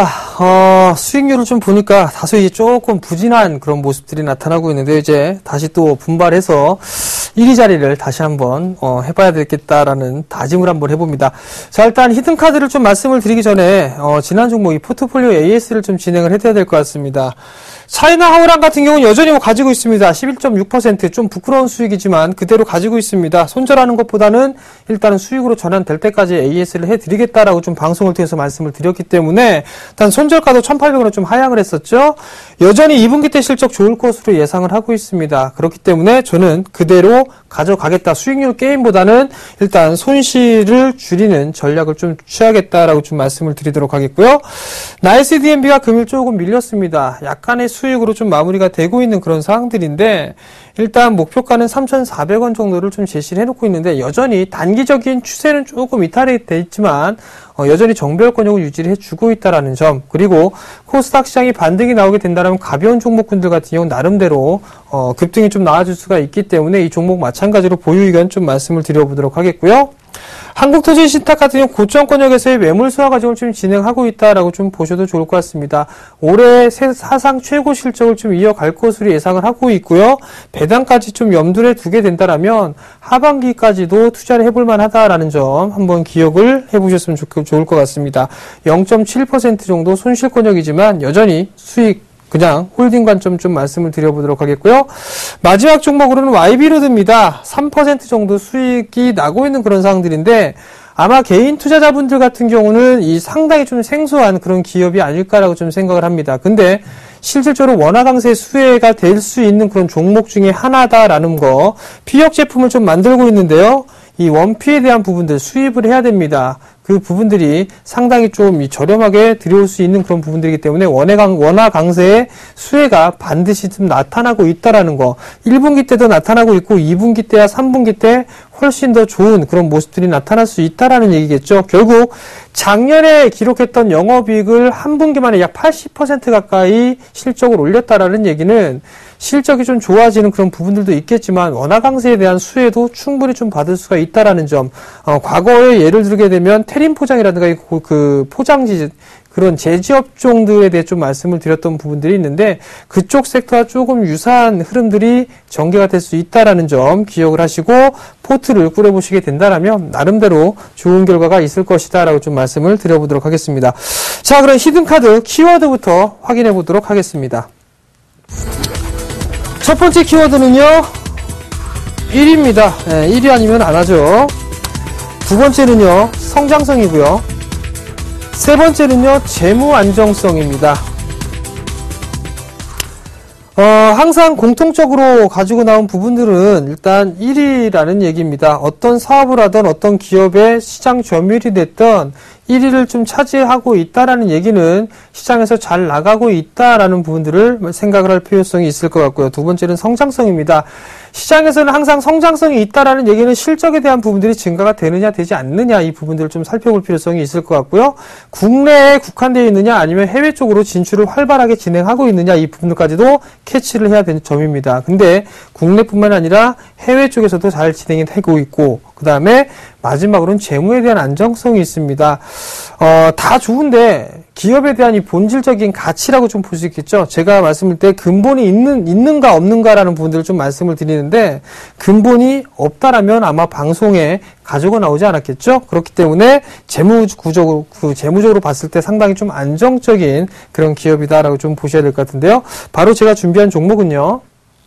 수익률을 좀 보니까 다소 이제 조금 부진한 그런 모습들이 나타나고 있는데, 이제 다시 또 분발해서 1위 자리를 다시 한번 해봐야 되겠다라는 다짐을 한번 해봅니다. 자, 일단 히든카드를 좀 말씀을 드리기 전에 지난 종목 이 포트폴리오 AS를 좀 진행을 해야 될 것 같습니다. 차이나 하오랑 같은 경우는 여전히 가지고 있습니다. 11.6%, 좀 부끄러운 수익이지만 그대로 가지고 있습니다. 손절하는 것보다는 일단은 수익으로 전환될 때까지 AS를 해드리겠다라고 좀 방송을 통해서 말씀을 드렸기 때문에 일단 손절가도 1,800원을 좀 하향을 했었죠. 여전히 2분기 때 실적 좋을 것으로 예상을 하고 있습니다. 그렇기 때문에 저는 그대로 가져가겠다. 수익률 게임보다는 일단 손실을 줄이는 전략을 좀 취하겠다라고 좀 말씀을 드리도록 하겠고요. 나이스 DMB가 금일 조금 밀렸습니다. 약간의 수익으로 좀 마무리가 되고 있는 그런 상황들인데, 일단 목표가는 3,400원 정도를 좀 제시를 해놓고 있는데, 여전히 단기적인 추세는 조금 이탈이 돼 있지만 여전히 정배열권역을 유지를 해주고 있다라는 점, 그리고 코스닥 시장이 반등이 나오게 된다면 가벼운 종목군들 같은 경우는 나름대로 급등이 좀 나와줄 수가 있기 때문에 이 종목 마찬가지로 보유 의견 좀 말씀을 드려보도록 하겠고요. 한국토지신탁 같은 경우 고점권역에서의 매물 수화 과정을 좀 진행하고 있다라고 좀 보셔도 좋을 것 같습니다. 올해 사상 최고 실적을 좀 이어갈 것으로 예상을 하고 있고요. 배당까지 좀 염두에 두게 된다라면 하반기까지도 투자를 해볼 만하다라는 점 한번 기억을 해보셨으면 좋을 것 같습니다. 0.7% 정도 손실권역이지만 여전히 수익 그냥 홀딩 관점 좀 말씀을 드려보도록 하겠고요. 마지막 종목으로는 YB로드입니다. 3% 정도 수익이 나고 있는 그런 상황들인데, 아마 개인 투자자분들 같은 경우는 이 상당히 좀 생소한 그런 기업이 아닐까라고 좀 생각을 합니다. 근데 실질적으로 원화 강세 수혜가 될 수 있는 그런 종목 중에 하나다라는 거, 피혁 제품을 좀 만들고 있는데요. 이 원피에 대한 부분들 수입을 해야 됩니다. 그 부분들이 상당히 좀 저렴하게 들여올 수 있는 그런 부분들이기 때문에 원화 강세의 수혜가 반드시 좀 나타나고 있다라는 거. 1분기 때도 나타나고 있고 2분기 때와 3분기 때 훨씬 더 좋은 그런 모습들이 나타날 수 있다라는 얘기겠죠. 결국 작년에 기록했던 영업이익을 한 분기 만에 약 80% 가까이 실적을 올렸다라는 얘기는 실적이 좀 좋아지는 그런 부분들도 있겠지만 원화 강세에 대한 수혜도 충분히 좀 받을 수가 있다라는 점. 과거에 예를 들게 되면 테린 포장이라든가 그 포장지 그런 제지업종들에 대해 좀 말씀을 드렸던 부분들이 있는데, 그쪽 섹터와 조금 유사한 흐름들이 전개가 될 수 있다라는 점 기억을 하시고 포트를 꾸려보시게 된다라면 나름대로 좋은 결과가 있을 것이다라고 좀 말씀을 드려보도록 하겠습니다. 자, 그럼 히든카드 키워드부터 확인해 보도록 하겠습니다. 첫 번째 키워드는요, 1위입니다. 1위 아니면 안 하죠. 두 번째는요, 성장성이고요. 세 번째는요, 재무 안정성입니다. 항상 공통적으로 가지고 나온 부분들은 일단 1위라는 얘기입니다. 어떤 사업을 하던 어떤 기업의 시장 점유율이 됐던 1위를 좀 차지하고 있다라는 얘기는 시장에서 잘 나가고 있다라는 부분들을 생각을 할 필요성이 있을 것 같고요. 두 번째는 성장성입니다. 시장에서는 항상 성장성이 있다라는 얘기는 실적에 대한 부분들이 증가가 되느냐 되지 않느냐, 이 부분들을 좀 살펴볼 필요성이 있을 것 같고요. 국내에 국한되어 있느냐 아니면 해외 쪽으로 진출을 활발하게 진행하고 있느냐, 이 부분까지도 캐치를 해야 되는 점입니다. 근데 국내뿐만 아니라 해외 쪽에서도 잘 진행이 되고 있고, 그 다음에 마지막으로는 재무에 대한 안정성이 있습니다. 다 좋은데 기업에 대한 이 본질적인 가치라고 좀 볼 수 있겠죠. 제가 말씀드릴 때 근본이 있는가 없는가라는 부분들을 좀 말씀을 드리는데, 근본이 없다라면 아마 방송에 가지고 나오지 않았겠죠. 그렇기 때문에 재무적으로 봤을 때 상당히 좀 안정적인 그런 기업이다라고 좀 보셔야 될 것 같은데요. 바로 제가 준비한 종목은요,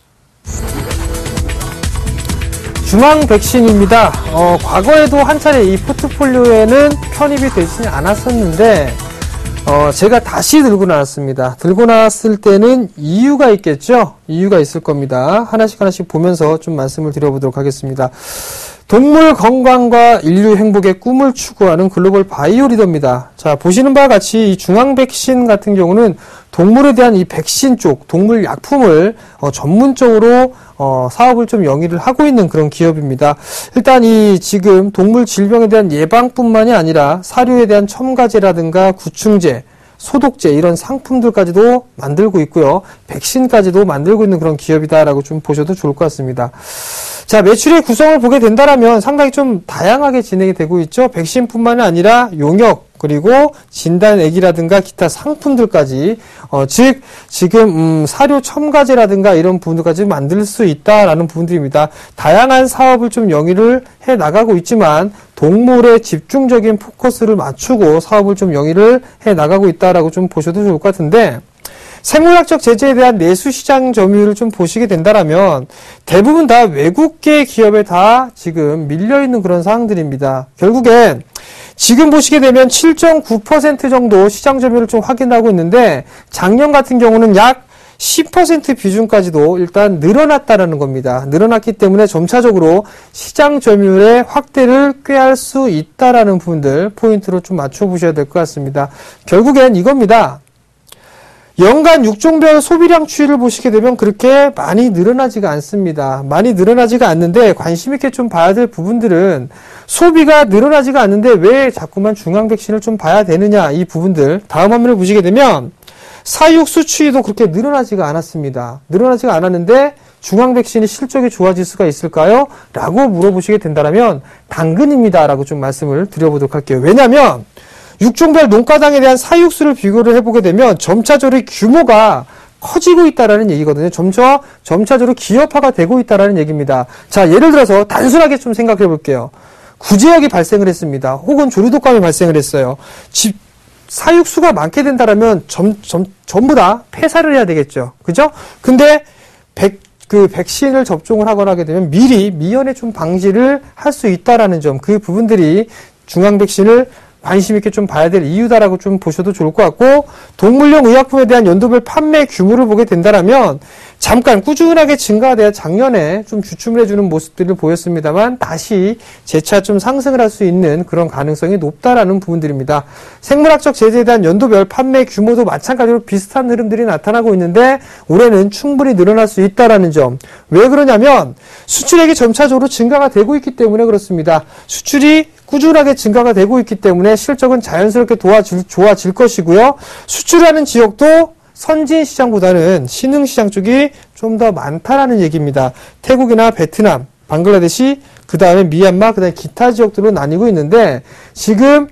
중앙백신입니다. 과거에도 한 차례 이 포트폴리오에는 편입이 되지 않았었는데, 제가 다시 들고 나왔습니다. 들고 나왔을 때는 이유가 있겠죠? 이유가 있을 겁니다. 하나씩 보면서 좀 말씀을 드려보도록 하겠습니다. 동물 건강과 인류 행복의 꿈을 추구하는 글로벌 바이오 리더입니다. 자, 보시는 바와 같이 이 중앙백신 같은 경우는 동물에 대한 이 백신 쪽, 동물 약품을 전문적으로 사업을 좀 영위를 하고 있는 그런 기업입니다. 일단 이 지금 동물 질병에 대한 예방뿐만이 아니라 사료에 대한 첨가제라든가 구충제, 소독제 이런 상품들까지도 만들고 있고요. 백신까지도 만들고 있는 그런 기업이다라고 좀 보셔도 좋을 것 같습니다. 자, 매출의 구성을 보게 된다면 상당히 좀 다양하게 진행이 되고 있죠. 백신뿐만이 아니라 용역, 그리고 진단액이라든가 기타 상품들까지 즉 지금 사료 첨가제라든가 이런 부분들까지 만들 수 있다라는 부분들입니다. 다양한 사업을 좀 영위를 해 나가고 있지만 동물에 집중적인 포커스를 맞추고 사업을 좀 영위를 해 나가고 있다라고 좀 보셔도 좋을 것 같은데, 생물학적 제재에 대한 내수 시장 점유율을 좀 보시게 된다라면 대부분 다 외국계 기업에 다 지금 밀려있는 그런 상황들입니다. 결국엔 지금 보시게 되면 7.9% 정도 시장 점유율을 좀 확인하고 있는데, 작년 같은 경우는 약 10% 비중까지도 일단 늘어났다라는 겁니다. 늘어났기 때문에 점차적으로 시장 점유율의 확대를 꾀할 수 있다라는 부분들 포인트로 좀 맞춰보셔야 될 것 같습니다. 결국엔 이겁니다. 연간 육종별 소비량 추이를 보시게 되면 그렇게 많이 늘어나지가 않습니다. 많이 늘어나지가 않는데 관심 있게 좀 봐야 될 부분들은, 소비가 늘어나지가 않는데 왜 자꾸만 중앙 백신을 좀 봐야 되느냐, 이 부분들. 다음 화면을 보시게 되면 사육 수추위도 그렇게 늘어나지가 않았습니다. 늘어나지가 않았는데 중앙 백신이 실적이 좋아질 수가 있을까요? 라고 물어보시게 된다면 당근입니다. 라고 좀 말씀을 드려보도록 할게요. 왜냐하면 육종별 농가당에 대한 사육수를 비교를 해보게 되면 점차적으로 규모가 커지고 있다라는 얘기거든요. 점차적으로 기업화가 되고 있다라는 얘기입니다. 자, 예를 들어서 단순하게 좀 생각해 볼게요. 구제역이 발생을 했습니다. 혹은 조류독감이 발생을 했어요. 사육수가 많게 된다라면 전부 다 폐사를 해야 되겠죠. 그죠? 근데 백신을 접종을 하거나 하게 되면 미리 미연에 좀 방지를 할 수 있다라는 점, 그 부분들이 중앙 백신을 관심 있게 좀 봐야 될 이유다라고 좀 보셔도 좋을 것 같고, 동물용 의약품에 대한 연도별 판매 규모를 보게 된다라면 잠깐 꾸준하게 증가가 돼야 작년에 좀 주춤을 해주는 모습들을 보였습니다만 다시 재차 좀 상승을 할 수 있는 그런 가능성이 높다라는 부분들입니다. 생물학적 제재에 대한 연도별 판매 규모도 마찬가지로 비슷한 흐름들이 나타나고 있는데 올해는 충분히 늘어날 수 있다라는 점. 왜 그러냐면 수출액이 점차적으로 증가가 되고 있기 때문에 그렇습니다. 수출이 꾸준하게 증가가 되고 있기 때문에 실적은 자연스럽게 좋아질 것이고요. 수출하는 지역도 선진 시장보다는 신흥 시장 쪽이 좀 더 많다라는 얘기입니다. 태국이나 베트남, 방글라데시, 그 다음에 미얀마, 그 다음에 기타 지역들로 나뉘고 있는데 지금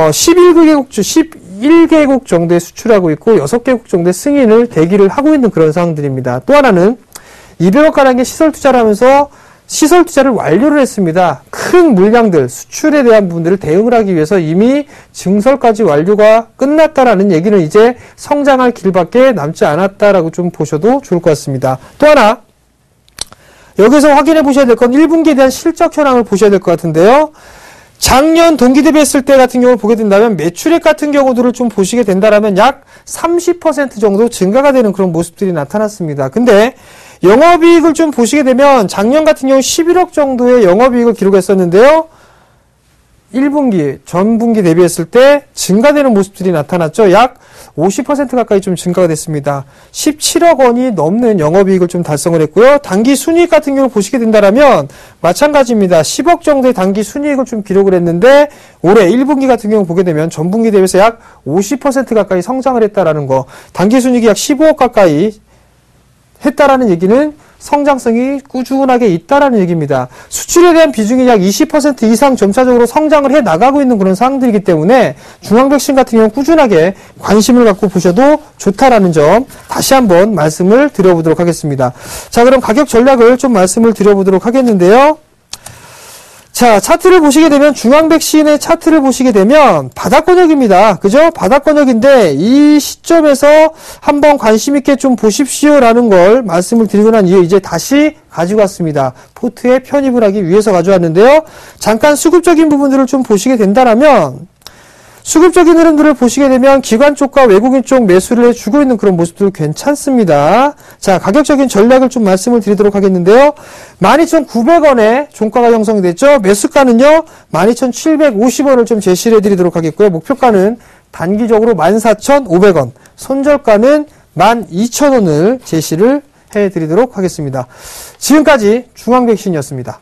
11개국 정도에 수출하고 있고 6개국 정도의 승인을 대기를 하고 있는 그런 상황들입니다. 또 하나는 200억가량의 시설 투자를 하면서 시설 투자를 완료를 했습니다. 큰 물량들, 수출에 대한 부분들을 대응을 하기 위해서 이미 증설까지 완료가 끝났다라는 얘기는 이제 성장할 길밖에 남지 않았다라고 좀 보셔도 좋을 것 같습니다. 또 하나, 여기서 확인해 보셔야 될 건 1분기에 대한 실적 현황을 보셔야 될 것 같은데요. 작년 동기 대비했을 때 같은 경우를 보게 된다면 매출액 같은 경우들을 좀 보시게 된다면 약 30% 정도 증가가 되는 그런 모습들이 나타났습니다. 근데 영업이익을 좀 보시게 되면 작년 같은 경우 11억 정도의 영업이익을 기록했었는데요. 1분기, 전분기 대비했을 때 증가되는 모습들이 나타났죠. 약 50% 가까이 좀 증가가 됐습니다. 17억 원이 넘는 영업이익을 좀 달성을 했고요. 단기 순이익 같은 경우 보시게 된다면 마찬가지입니다. 10억 정도의 단기 순이익을 좀 기록을 했는데 올해 1분기 같은 경우 보게 되면 전분기 대비해서 약 50% 가까이 성장을 했다라는 거. 단기 순이익이 약 15억 가까이 했다라는 얘기는 성장성이 꾸준하게 있다라는 얘기입니다. 수출에 대한 비중이 약 20% 이상 점차적으로 성장을 해 나가고 있는 그런 상황들이기 때문에 중앙백신 같은 경우는 꾸준하게 관심을 갖고 보셔도 좋다라는 점 다시 한번 말씀을 드려보도록 하겠습니다. 자, 그럼 가격 전략을 좀 말씀을 드려보도록 하겠는데요. 자, 차트를 보시게 되면 중앙백신의 차트를 보시게 되면 바닥권역입니다. 그죠? 바닥권역인데 이 시점에서 한번 관심 있게 좀 보십시오라는 걸 말씀을 드리고 난 이후에 이제 다시 가지고 왔습니다. 포트에 편입을 하기 위해서 가져왔는데요. 잠깐 수급적인 부분들을 좀 보시게 된다면 수급적인 흐름들을 보시게 되면 기관 쪽과 외국인 쪽 매수를 해주고 있는 그런 모습들 괜찮습니다. 자, 가격적인 전략을 좀 말씀을 드리도록 하겠는데요. 12,900원에 종가가 형성이 됐죠. 매수가는요 12,750원을 좀 제시를 해드리도록 하겠고요. 목표가는 단기적으로 14,500원, 손절가는 12,000원을 제시를 해드리도록 하겠습니다. 지금까지 중앙백신이었습니다.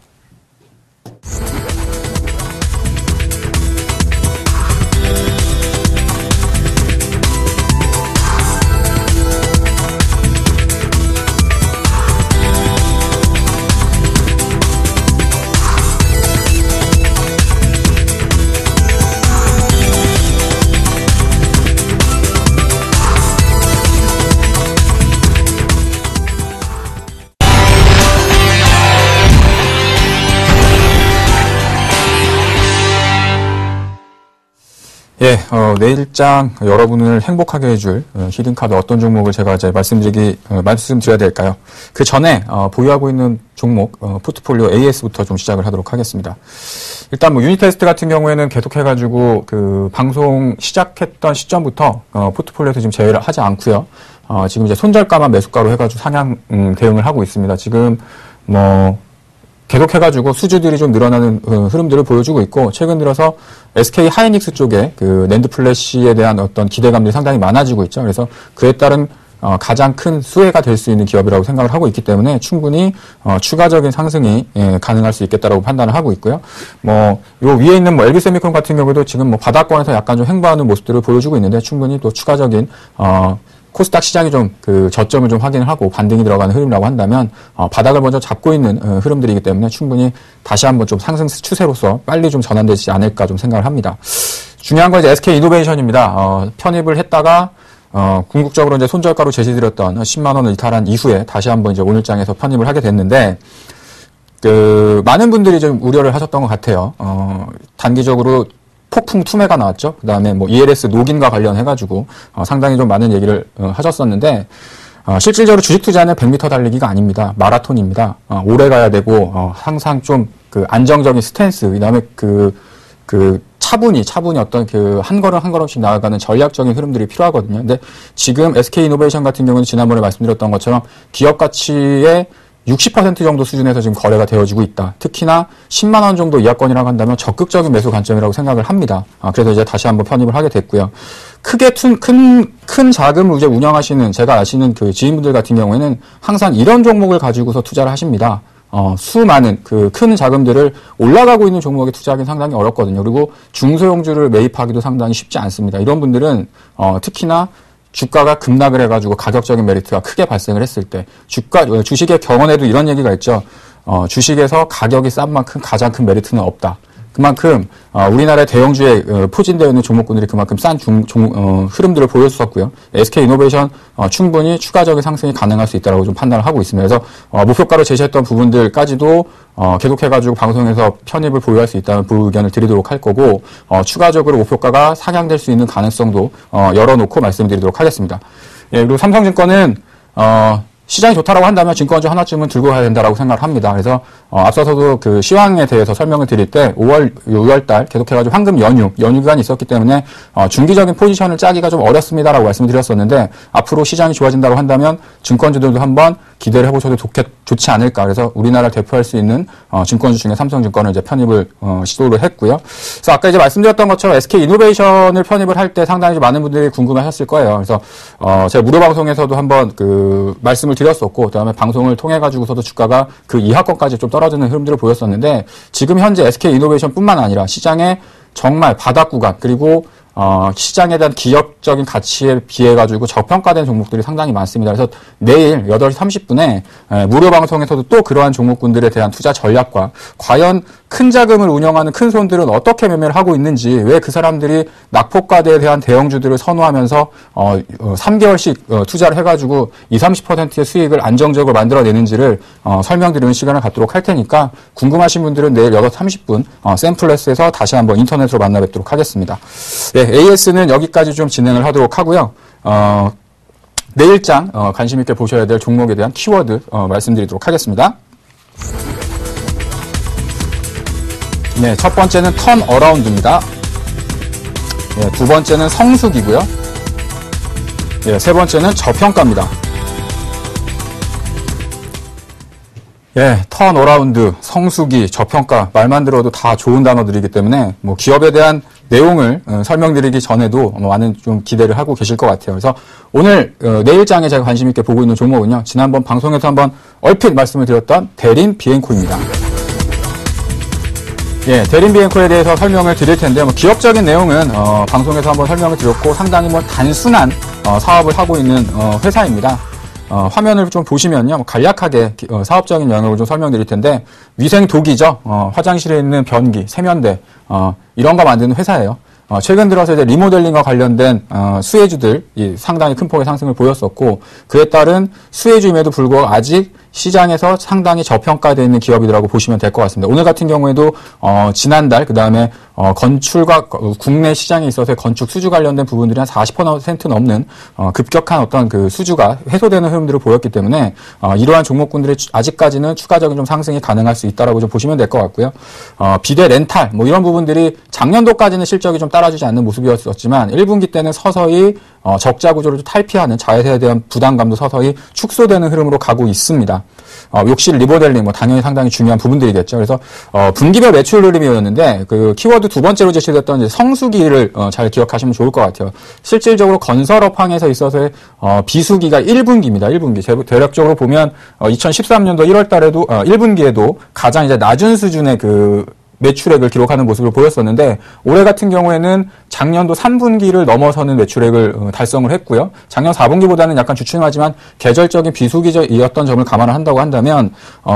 예, 내일장 여러분을 행복하게 해줄 히든카드 어떤 종목을 제가 이제 말씀드려야 될까요? 그 전에 보유하고 있는 종목 포트폴리오 AS부터 좀 시작을 하도록 하겠습니다. 일단 뭐 유니테스트 같은 경우에는 계속해가지고 그 방송 시작했던 시점부터 포트폴리오에서 지금 제외를 하지 않고요. 지금 이제 손절가만 매수가로 해가지고 상향 대응을 하고 있습니다. 지금 뭐 계속해가지고 수주들이 좀 늘어나는 흐름들을 보여주고 있고, 최근 들어서 SK 하이닉스 쪽에 그 낸드 플래시에 대한 어떤 기대감들이 상당히 많아지고 있죠. 그래서 그에 따른 가장 큰 수혜가 될 수 있는 기업이라고 생각을 하고 있기 때문에 충분히 추가적인 상승이 가능할 수 있겠다라고 판단을 하고 있고요. 뭐 요 위에 있는 뭐 LG 세미콘 같은 경우도 지금 뭐 바닥권에서 약간 좀 횡보하는 모습들을 보여주고 있는데, 충분히 또 추가적인 코스닥 시장이 좀 그 저점을 좀 확인을 하고 반등이 들어가는 흐름이라고 한다면 바닥을 먼저 잡고 있는 흐름들이기 때문에 충분히 다시 한번 좀 상승 추세로서 빨리 좀 전환되지 않을까 좀 생각을 합니다. 중요한 건 이제 SK 이노베이션입니다. 편입을 했다가 궁극적으로 이제 손절가로 제시드렸던 10만 원을 이탈한 이후에 다시 한번 이제 오늘장에서 편입을 하게 됐는데, 그 많은 분들이 좀 우려를 하셨던 것 같아요. 단기적으로 폭풍 투매가 나왔죠. 그 다음에 뭐 ELS 녹인과 관련해가지고 상당히 좀 많은 얘기를 하셨었는데, 실질적으로 주식 투자는 100m 달리기가 아닙니다. 마라톤입니다. 오래 가야 되고 항상 좀 그 안정적인 스탠스, 그 다음에 그 차분히 어떤 그 한 걸음 한 걸음씩 나아가는 전략적인 흐름들이 필요하거든요. 근데 지금 SK 이노베이션 같은 경우는 지난번에 말씀드렸던 것처럼 기업 가치의 60% 정도 수준에서 지금 거래가 되어지고 있다. 특히나 10만 원 정도 이하권이라고 한다면 적극적인 매수 관점이라고 생각을 합니다. 그래서 이제 다시 한번 편입을 하게 됐고요. 크게 큰 자금을 이제 운영하시는, 제가 아시는 그 지인분들 같은 경우에는 항상 이런 종목을 가지고서 투자를 하십니다. 수많은 그 큰 자금들을 올라가고 있는 종목에 투자하기는 상당히 어렵거든요. 그리고 중소형주를 매입하기도 상당히 쉽지 않습니다. 이런 분들은 특히나 주가가 급락을 해가지고 가격적인 메리트가 크게 발생을 했을 때, 주식의 경원에도 이런 얘기가 있죠. 주식에서 가격이 싼 만큼 가장 큰 메리트는 없다. 그만큼 우리나라의 대형주에 포진되어 있는 종목군들이 그만큼 싼 흐름들을 보여줬었고요. SK 이노베이션 충분히 추가적인 상승이 가능할 수 있다고 좀 판단을 하고 있습니다. 그래서 목표가로 제시했던 부분들까지도 계속해가지고 방송에서 편입을 보유할 수 있다는 의견을 드리도록 할 거고, 추가적으로 목표가가 상향될 수 있는 가능성도 열어놓고 말씀드리도록 하겠습니다. 예, 그리고 삼성증권은 시장이 좋다라고 한다면 증권주 하나쯤은 들고 가야 된다라고 생각을 합니다. 그래서 앞서서도 그 시황에 대해서 설명을 드릴 때 6월달 계속해가지고 황금 연휴 기간이 있었기 때문에 중기적인 포지션을 짜기가 좀 어렵습니다라고 말씀을 드렸었는데, 앞으로 시장이 좋아진다고 한다면 증권주들도 한번 기대를 해보셔도 좋지 않을까. 그래서 우리나라를 대표할 수 있는 증권주 중에 삼성증권을 이제 편입을 시도를 했고요. 그래서 아까 이제 말씀드렸던 것처럼 SK 이노베이션을 편입을 할 때 상당히 많은 분들이 궁금해하셨을 거예요. 그래서 제가 무료 방송에서도 한번 그 말씀을 드렸었고, 그다음에 방송을 통해 가지고서도 주가가 그 이하권까지 좀 떨어지는 흐름들을 보였었는데, 지금 현재 SK 이노베이션뿐만 아니라 시장에 정말 바닥 구간, 그리고 시장에 대한 기업적인 가치에 비해 가지고 저평가된 종목들이 상당히 많습니다. 그래서 내일 8시 30분에 무료 방송에서도 또 그러한 종목군들에 대한 투자 전략과, 과연 큰 자금을 운영하는 큰 손들은 어떻게 매매를 하고 있는지, 왜 그 사람들이 낙폭과대에 대한 대형주들을 선호하면서 3개월씩 투자를 해가지고 20-30%의 수익을 안정적으로 만들어내는지를 설명드리는 시간을 갖도록 할 테니까, 궁금하신 분들은 내일 8시 30분 샘플레스에서 다시 한번 인터넷으로 만나 뵙도록 하겠습니다. 네, AS는 여기까지 좀 진행을 하도록 하고요. 내일장 관심 있게 보셔야 될 종목에 대한 키워드 말씀드리도록 하겠습니다. 네, 첫 번째는 턴어라운드입니다. 네, 두 번째는 성수기고요. 네, 세 번째는 저평가입니다. 예, 턴어라운드, 성수기, 저평가, 말만 들어도 다 좋은 단어들이기 때문에 뭐 기업에 대한 내용을 설명드리기 전에도 많은 좀 기대를 하고 계실 것 같아요. 그래서 오늘 내일장에 제가 관심 있게 보고 있는 종목은요, 지난번 방송에서 한번 얼핏 말씀을 드렸던 대림 비엔코입니다. 예, 대림 비엔코에 대해서 설명을 드릴 텐데, 뭐 기업적인 내용은 방송에서 한번 설명을 드렸고, 상당히 뭐 단순한 사업을 하고 있는 회사입니다. 화면을 좀 보시면요, 간략하게 사업적인 영역을 좀 설명드릴 텐데, 위생도기죠. 화장실에 있는 변기, 세면대, 이런 거 만드는 회사예요. 최근 들어서 이제 리모델링과 관련된 수혜주들 상당히 큰 폭의 상승을 보였었고, 그에 따른 수혜주임에도 불구하고 아직 시장에서 상당히 저평가되어 있는 기업이라고 보시면 될 것 같습니다. 오늘 같은 경우에도 지난달 그다음에 건축과 국내 시장에 있어서의 건축 수주 관련된 부분들이 한 40% 넘는 급격한 어떤 그 수주가 해소되는 흐름들을 보였기 때문에 이러한 종목군들이 아직까지는 추가적인 좀 상승이 가능할 수 있다라고 좀 보시면 될 것 같고요. 비대 렌탈 뭐 이런 부분들이 작년도까지는 실적이 좀 따라주지 않는 모습이었지만 1분기 때는 서서히 적자 구조를 탈피하는 자회사에 대한 부담감도 서서히 축소되는 흐름으로 가고 있습니다. 욕실 리모델링 뭐 당연히 상당히 중요한 부분들이겠죠. 그래서 분기별 매출 흐름이었는데 그 키워드 두 번째로 제시됐던 이제 성수기를 잘 기억하시면 좋을 것 같아요. 실질적으로 건설업황에서 있어서의 비수기가 1분기입니다. 1분기 대략적으로 보면 2013년도 1월 달에도 1분기에도 가장 이제 낮은 수준의 그 매출액을 기록하는 모습을 보였었는데 올해 같은 경우에는 작년도 3분기를 넘어서는 매출액을 달성을 했고요. 작년 4분기보다는 약간 주춤하지만 계절적인 비수기이었던 점을 감안을 한다고 한다면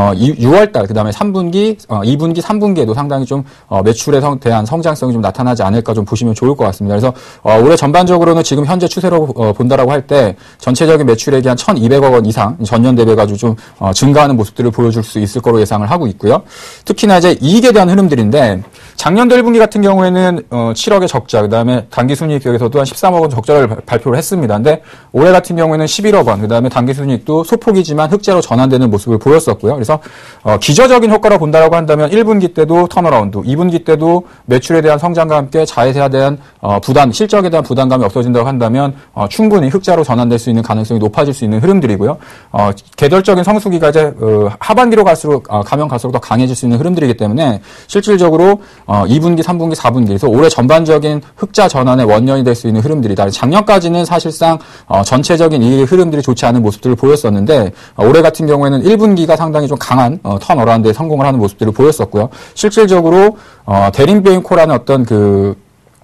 6월달 그다음에 3분기, 2분기, 3분기에도 상당히 좀 매출에 대한 성장성이 좀 나타나지 않을까 좀 보시면 좋을 것 같습니다. 그래서 올해 전반적으로는 지금 현재 추세로 본다라고 할 때 전체적인 매출액이 한 1,200억 원 이상 전년 대비 가지고 좀 증가하는 모습들을 보여줄 수 있을 거로 예상을 하고 있고요. 특히나 이제 이익에 대한 흐름들인데 작년도 1분기 같은 경우에는 7억의 적자, 그다음에 당기순이익에서도 한 13억 원 적자를 발표를 했습니다. 근데 올해 같은 경우에는 11억 원, 그다음에 당기순이익도 소폭이지만 흑자로 전환되는 모습을 보였었고요. 그래서 기저적인 효과로 본다라고 한다면 1분기 때도 턴어라운드, 2분기 때도 매출에 대한 성장과 함께 자회사에 대한 부담, 실적에 대한 부담감이 없어진다고 한다면 충분히 흑자로 전환될 수 있는 가능성이 높아질 수 있는 흐름들이고요. 계절적인 성수기가 이제 하반기로 가면 갈수록 더 강해질 수 있는 흐름들이기 때문에 실질적으로 2분기, 3분기, 4분기 그래서 올해 전반적인 흑자 전환의 원년이 될 수 있는 흐름들이다. 작년까지는 사실상 전체적인 이 흐름들이 좋지 않은 모습들을 보였었는데 올해 같은 경우에는 1분기가 상당히 좀 강한 턴어라운드에 성공을 하는 모습들을 보였었고요. 실질적으로 대림비행코라는 어떤 그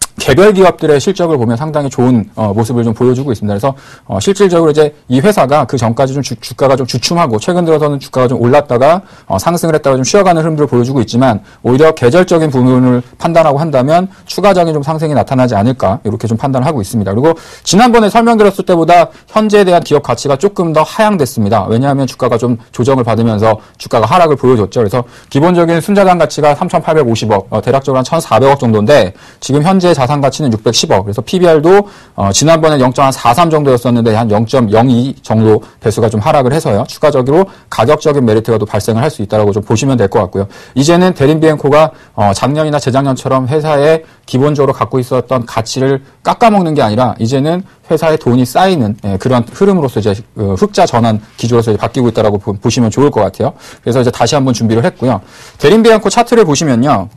개별 기업들의 실적을 보면 상당히 좋은 모습을 좀 보여주고 있습니다. 그래서 실질적으로 이제 이 회사가 그 전까지 좀 주가가 좀 주춤하고 최근 들어서는 주가가 좀 올랐다가 상승을 했다가 좀 쉬어가는 흐름들을 보여주고 있지만 오히려 계절적인 부분을 판단하고 한다면 추가적인 좀 상승이 나타나지 않을까 이렇게 좀 판단을 하고 있습니다. 그리고 지난번에 설명드렸을 때보다 현재에 대한 기업 가치가 조금 더 하향됐습니다. 왜냐하면 주가가 좀 조정을 받으면서 주가가 하락을 보여줬죠. 그래서 기본적인 순자산 가치가 3,850억, 대략적으로 한 1,400억 정도인데 지금 현재 자산 가치는 610억. 그래서 PBR도 지난번에 0.43 정도였었는데 한 0.02 정도 배수가 좀 하락을 해서요. 추가적으로 가격적인 메리트가 또 발생을 할 수 있다고 좀 보시면 될 것 같고요. 이제는 대림비행코가 작년이나 재작년처럼 회사에 기본적으로 갖고 있었던 가치를 깎아먹는 게 아니라 이제는 회사에 돈이 쌓이는 그런 흐름으로서 이제 흑자 전환 기조로서 이제 바뀌고 있다고 보시면 좋을 것 같아요. 그래서 이제 다시 한번 준비를 했고요. 대림비행코 차트를 보시면요.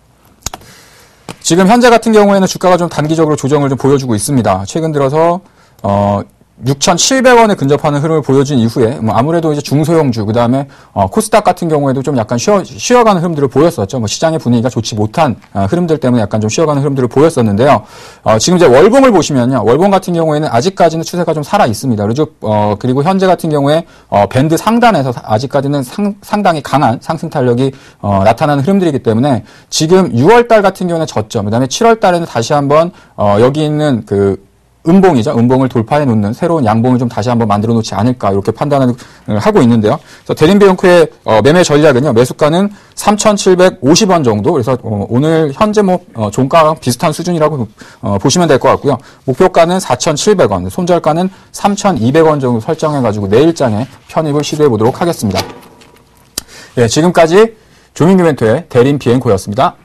지금 현재 같은 경우에는 주가가 좀 단기적으로 조정을 좀 보여주고 있습니다. 최근 들어서 6,700원에 근접하는 흐름을 보여준 이후에 아무래도 이제 중소형주 그다음에 코스닥 같은 경우에도 좀 약간 쉬어가는 흐름들을 보였었죠. 시장의 분위기가 좋지 못한 흐름들 때문에 약간 좀 쉬어가는 흐름들을 보였었는데요. 지금 이제 월봉을 보시면요. 월봉 같은 경우에는 아직까지는 추세가 좀 살아 있습니다. 그리고 현재 같은 경우에 밴드 상단에서 아직까지는 상당히 강한 상승 탄력이 나타나는 흐름들이기 때문에 지금 6월 달 같은 경우는 저점, 그다음에 7월 달에는 다시 한번 여기 있는 그 음봉이죠. 음봉을 돌파해 놓는 새로운 양봉을 좀 다시 한번 만들어 놓지 않을까 이렇게 판단을 하고 있는데요. 그래서 대림비행코의 매매 전략은요. 매수가는 3,750원 정도. 그래서 오늘 현재 종가랑 비슷한 수준이라고 보시면 될 것 같고요. 목표가는 4,700원, 손절가는 3,200원 정도 설정해 가지고 내일장에 편입을 시도해 보도록 하겠습니다. 예, 지금까지 조민규 멘토의 대림비행코였습니다.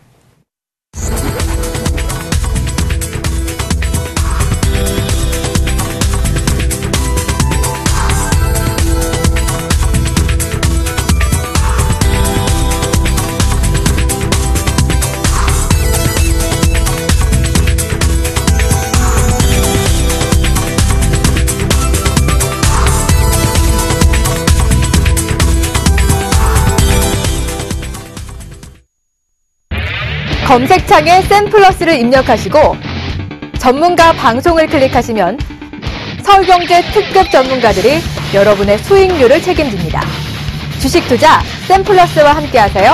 검색창에 샘플러스를 입력하시고 전문가 방송을 클릭하시면 서울경제 특급 전문가들이 여러분의 수익률을 책임집니다. 주식 투자 샘플러스와 함께하세요.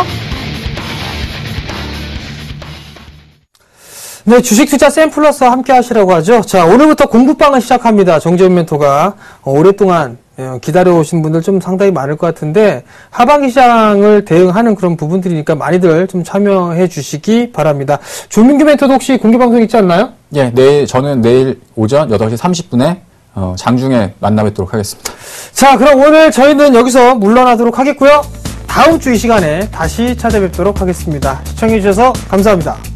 네, 주식 투자 샘플러스와 함께 하시라고 하죠. 자, 오늘부터 공부방을 시작합니다. 정재훈 멘토가 오랫동안 기다려오신 분들 좀 상당히 많을 것 같은데 하반기 시장을 대응하는 그런 부분들이니까 많이들 좀 참여해 주시기 바랍니다. 조민규 멘토도 혹시 공개방송 있지 않나요? 예, 저는 내일 오전 8시 30분에 장중에 만나뵙도록 하겠습니다. 자, 그럼 오늘 저희는 여기서 물러나도록 하겠고요. 다음 주 이 시간에 다시 찾아뵙도록 하겠습니다. 시청해 주셔서 감사합니다.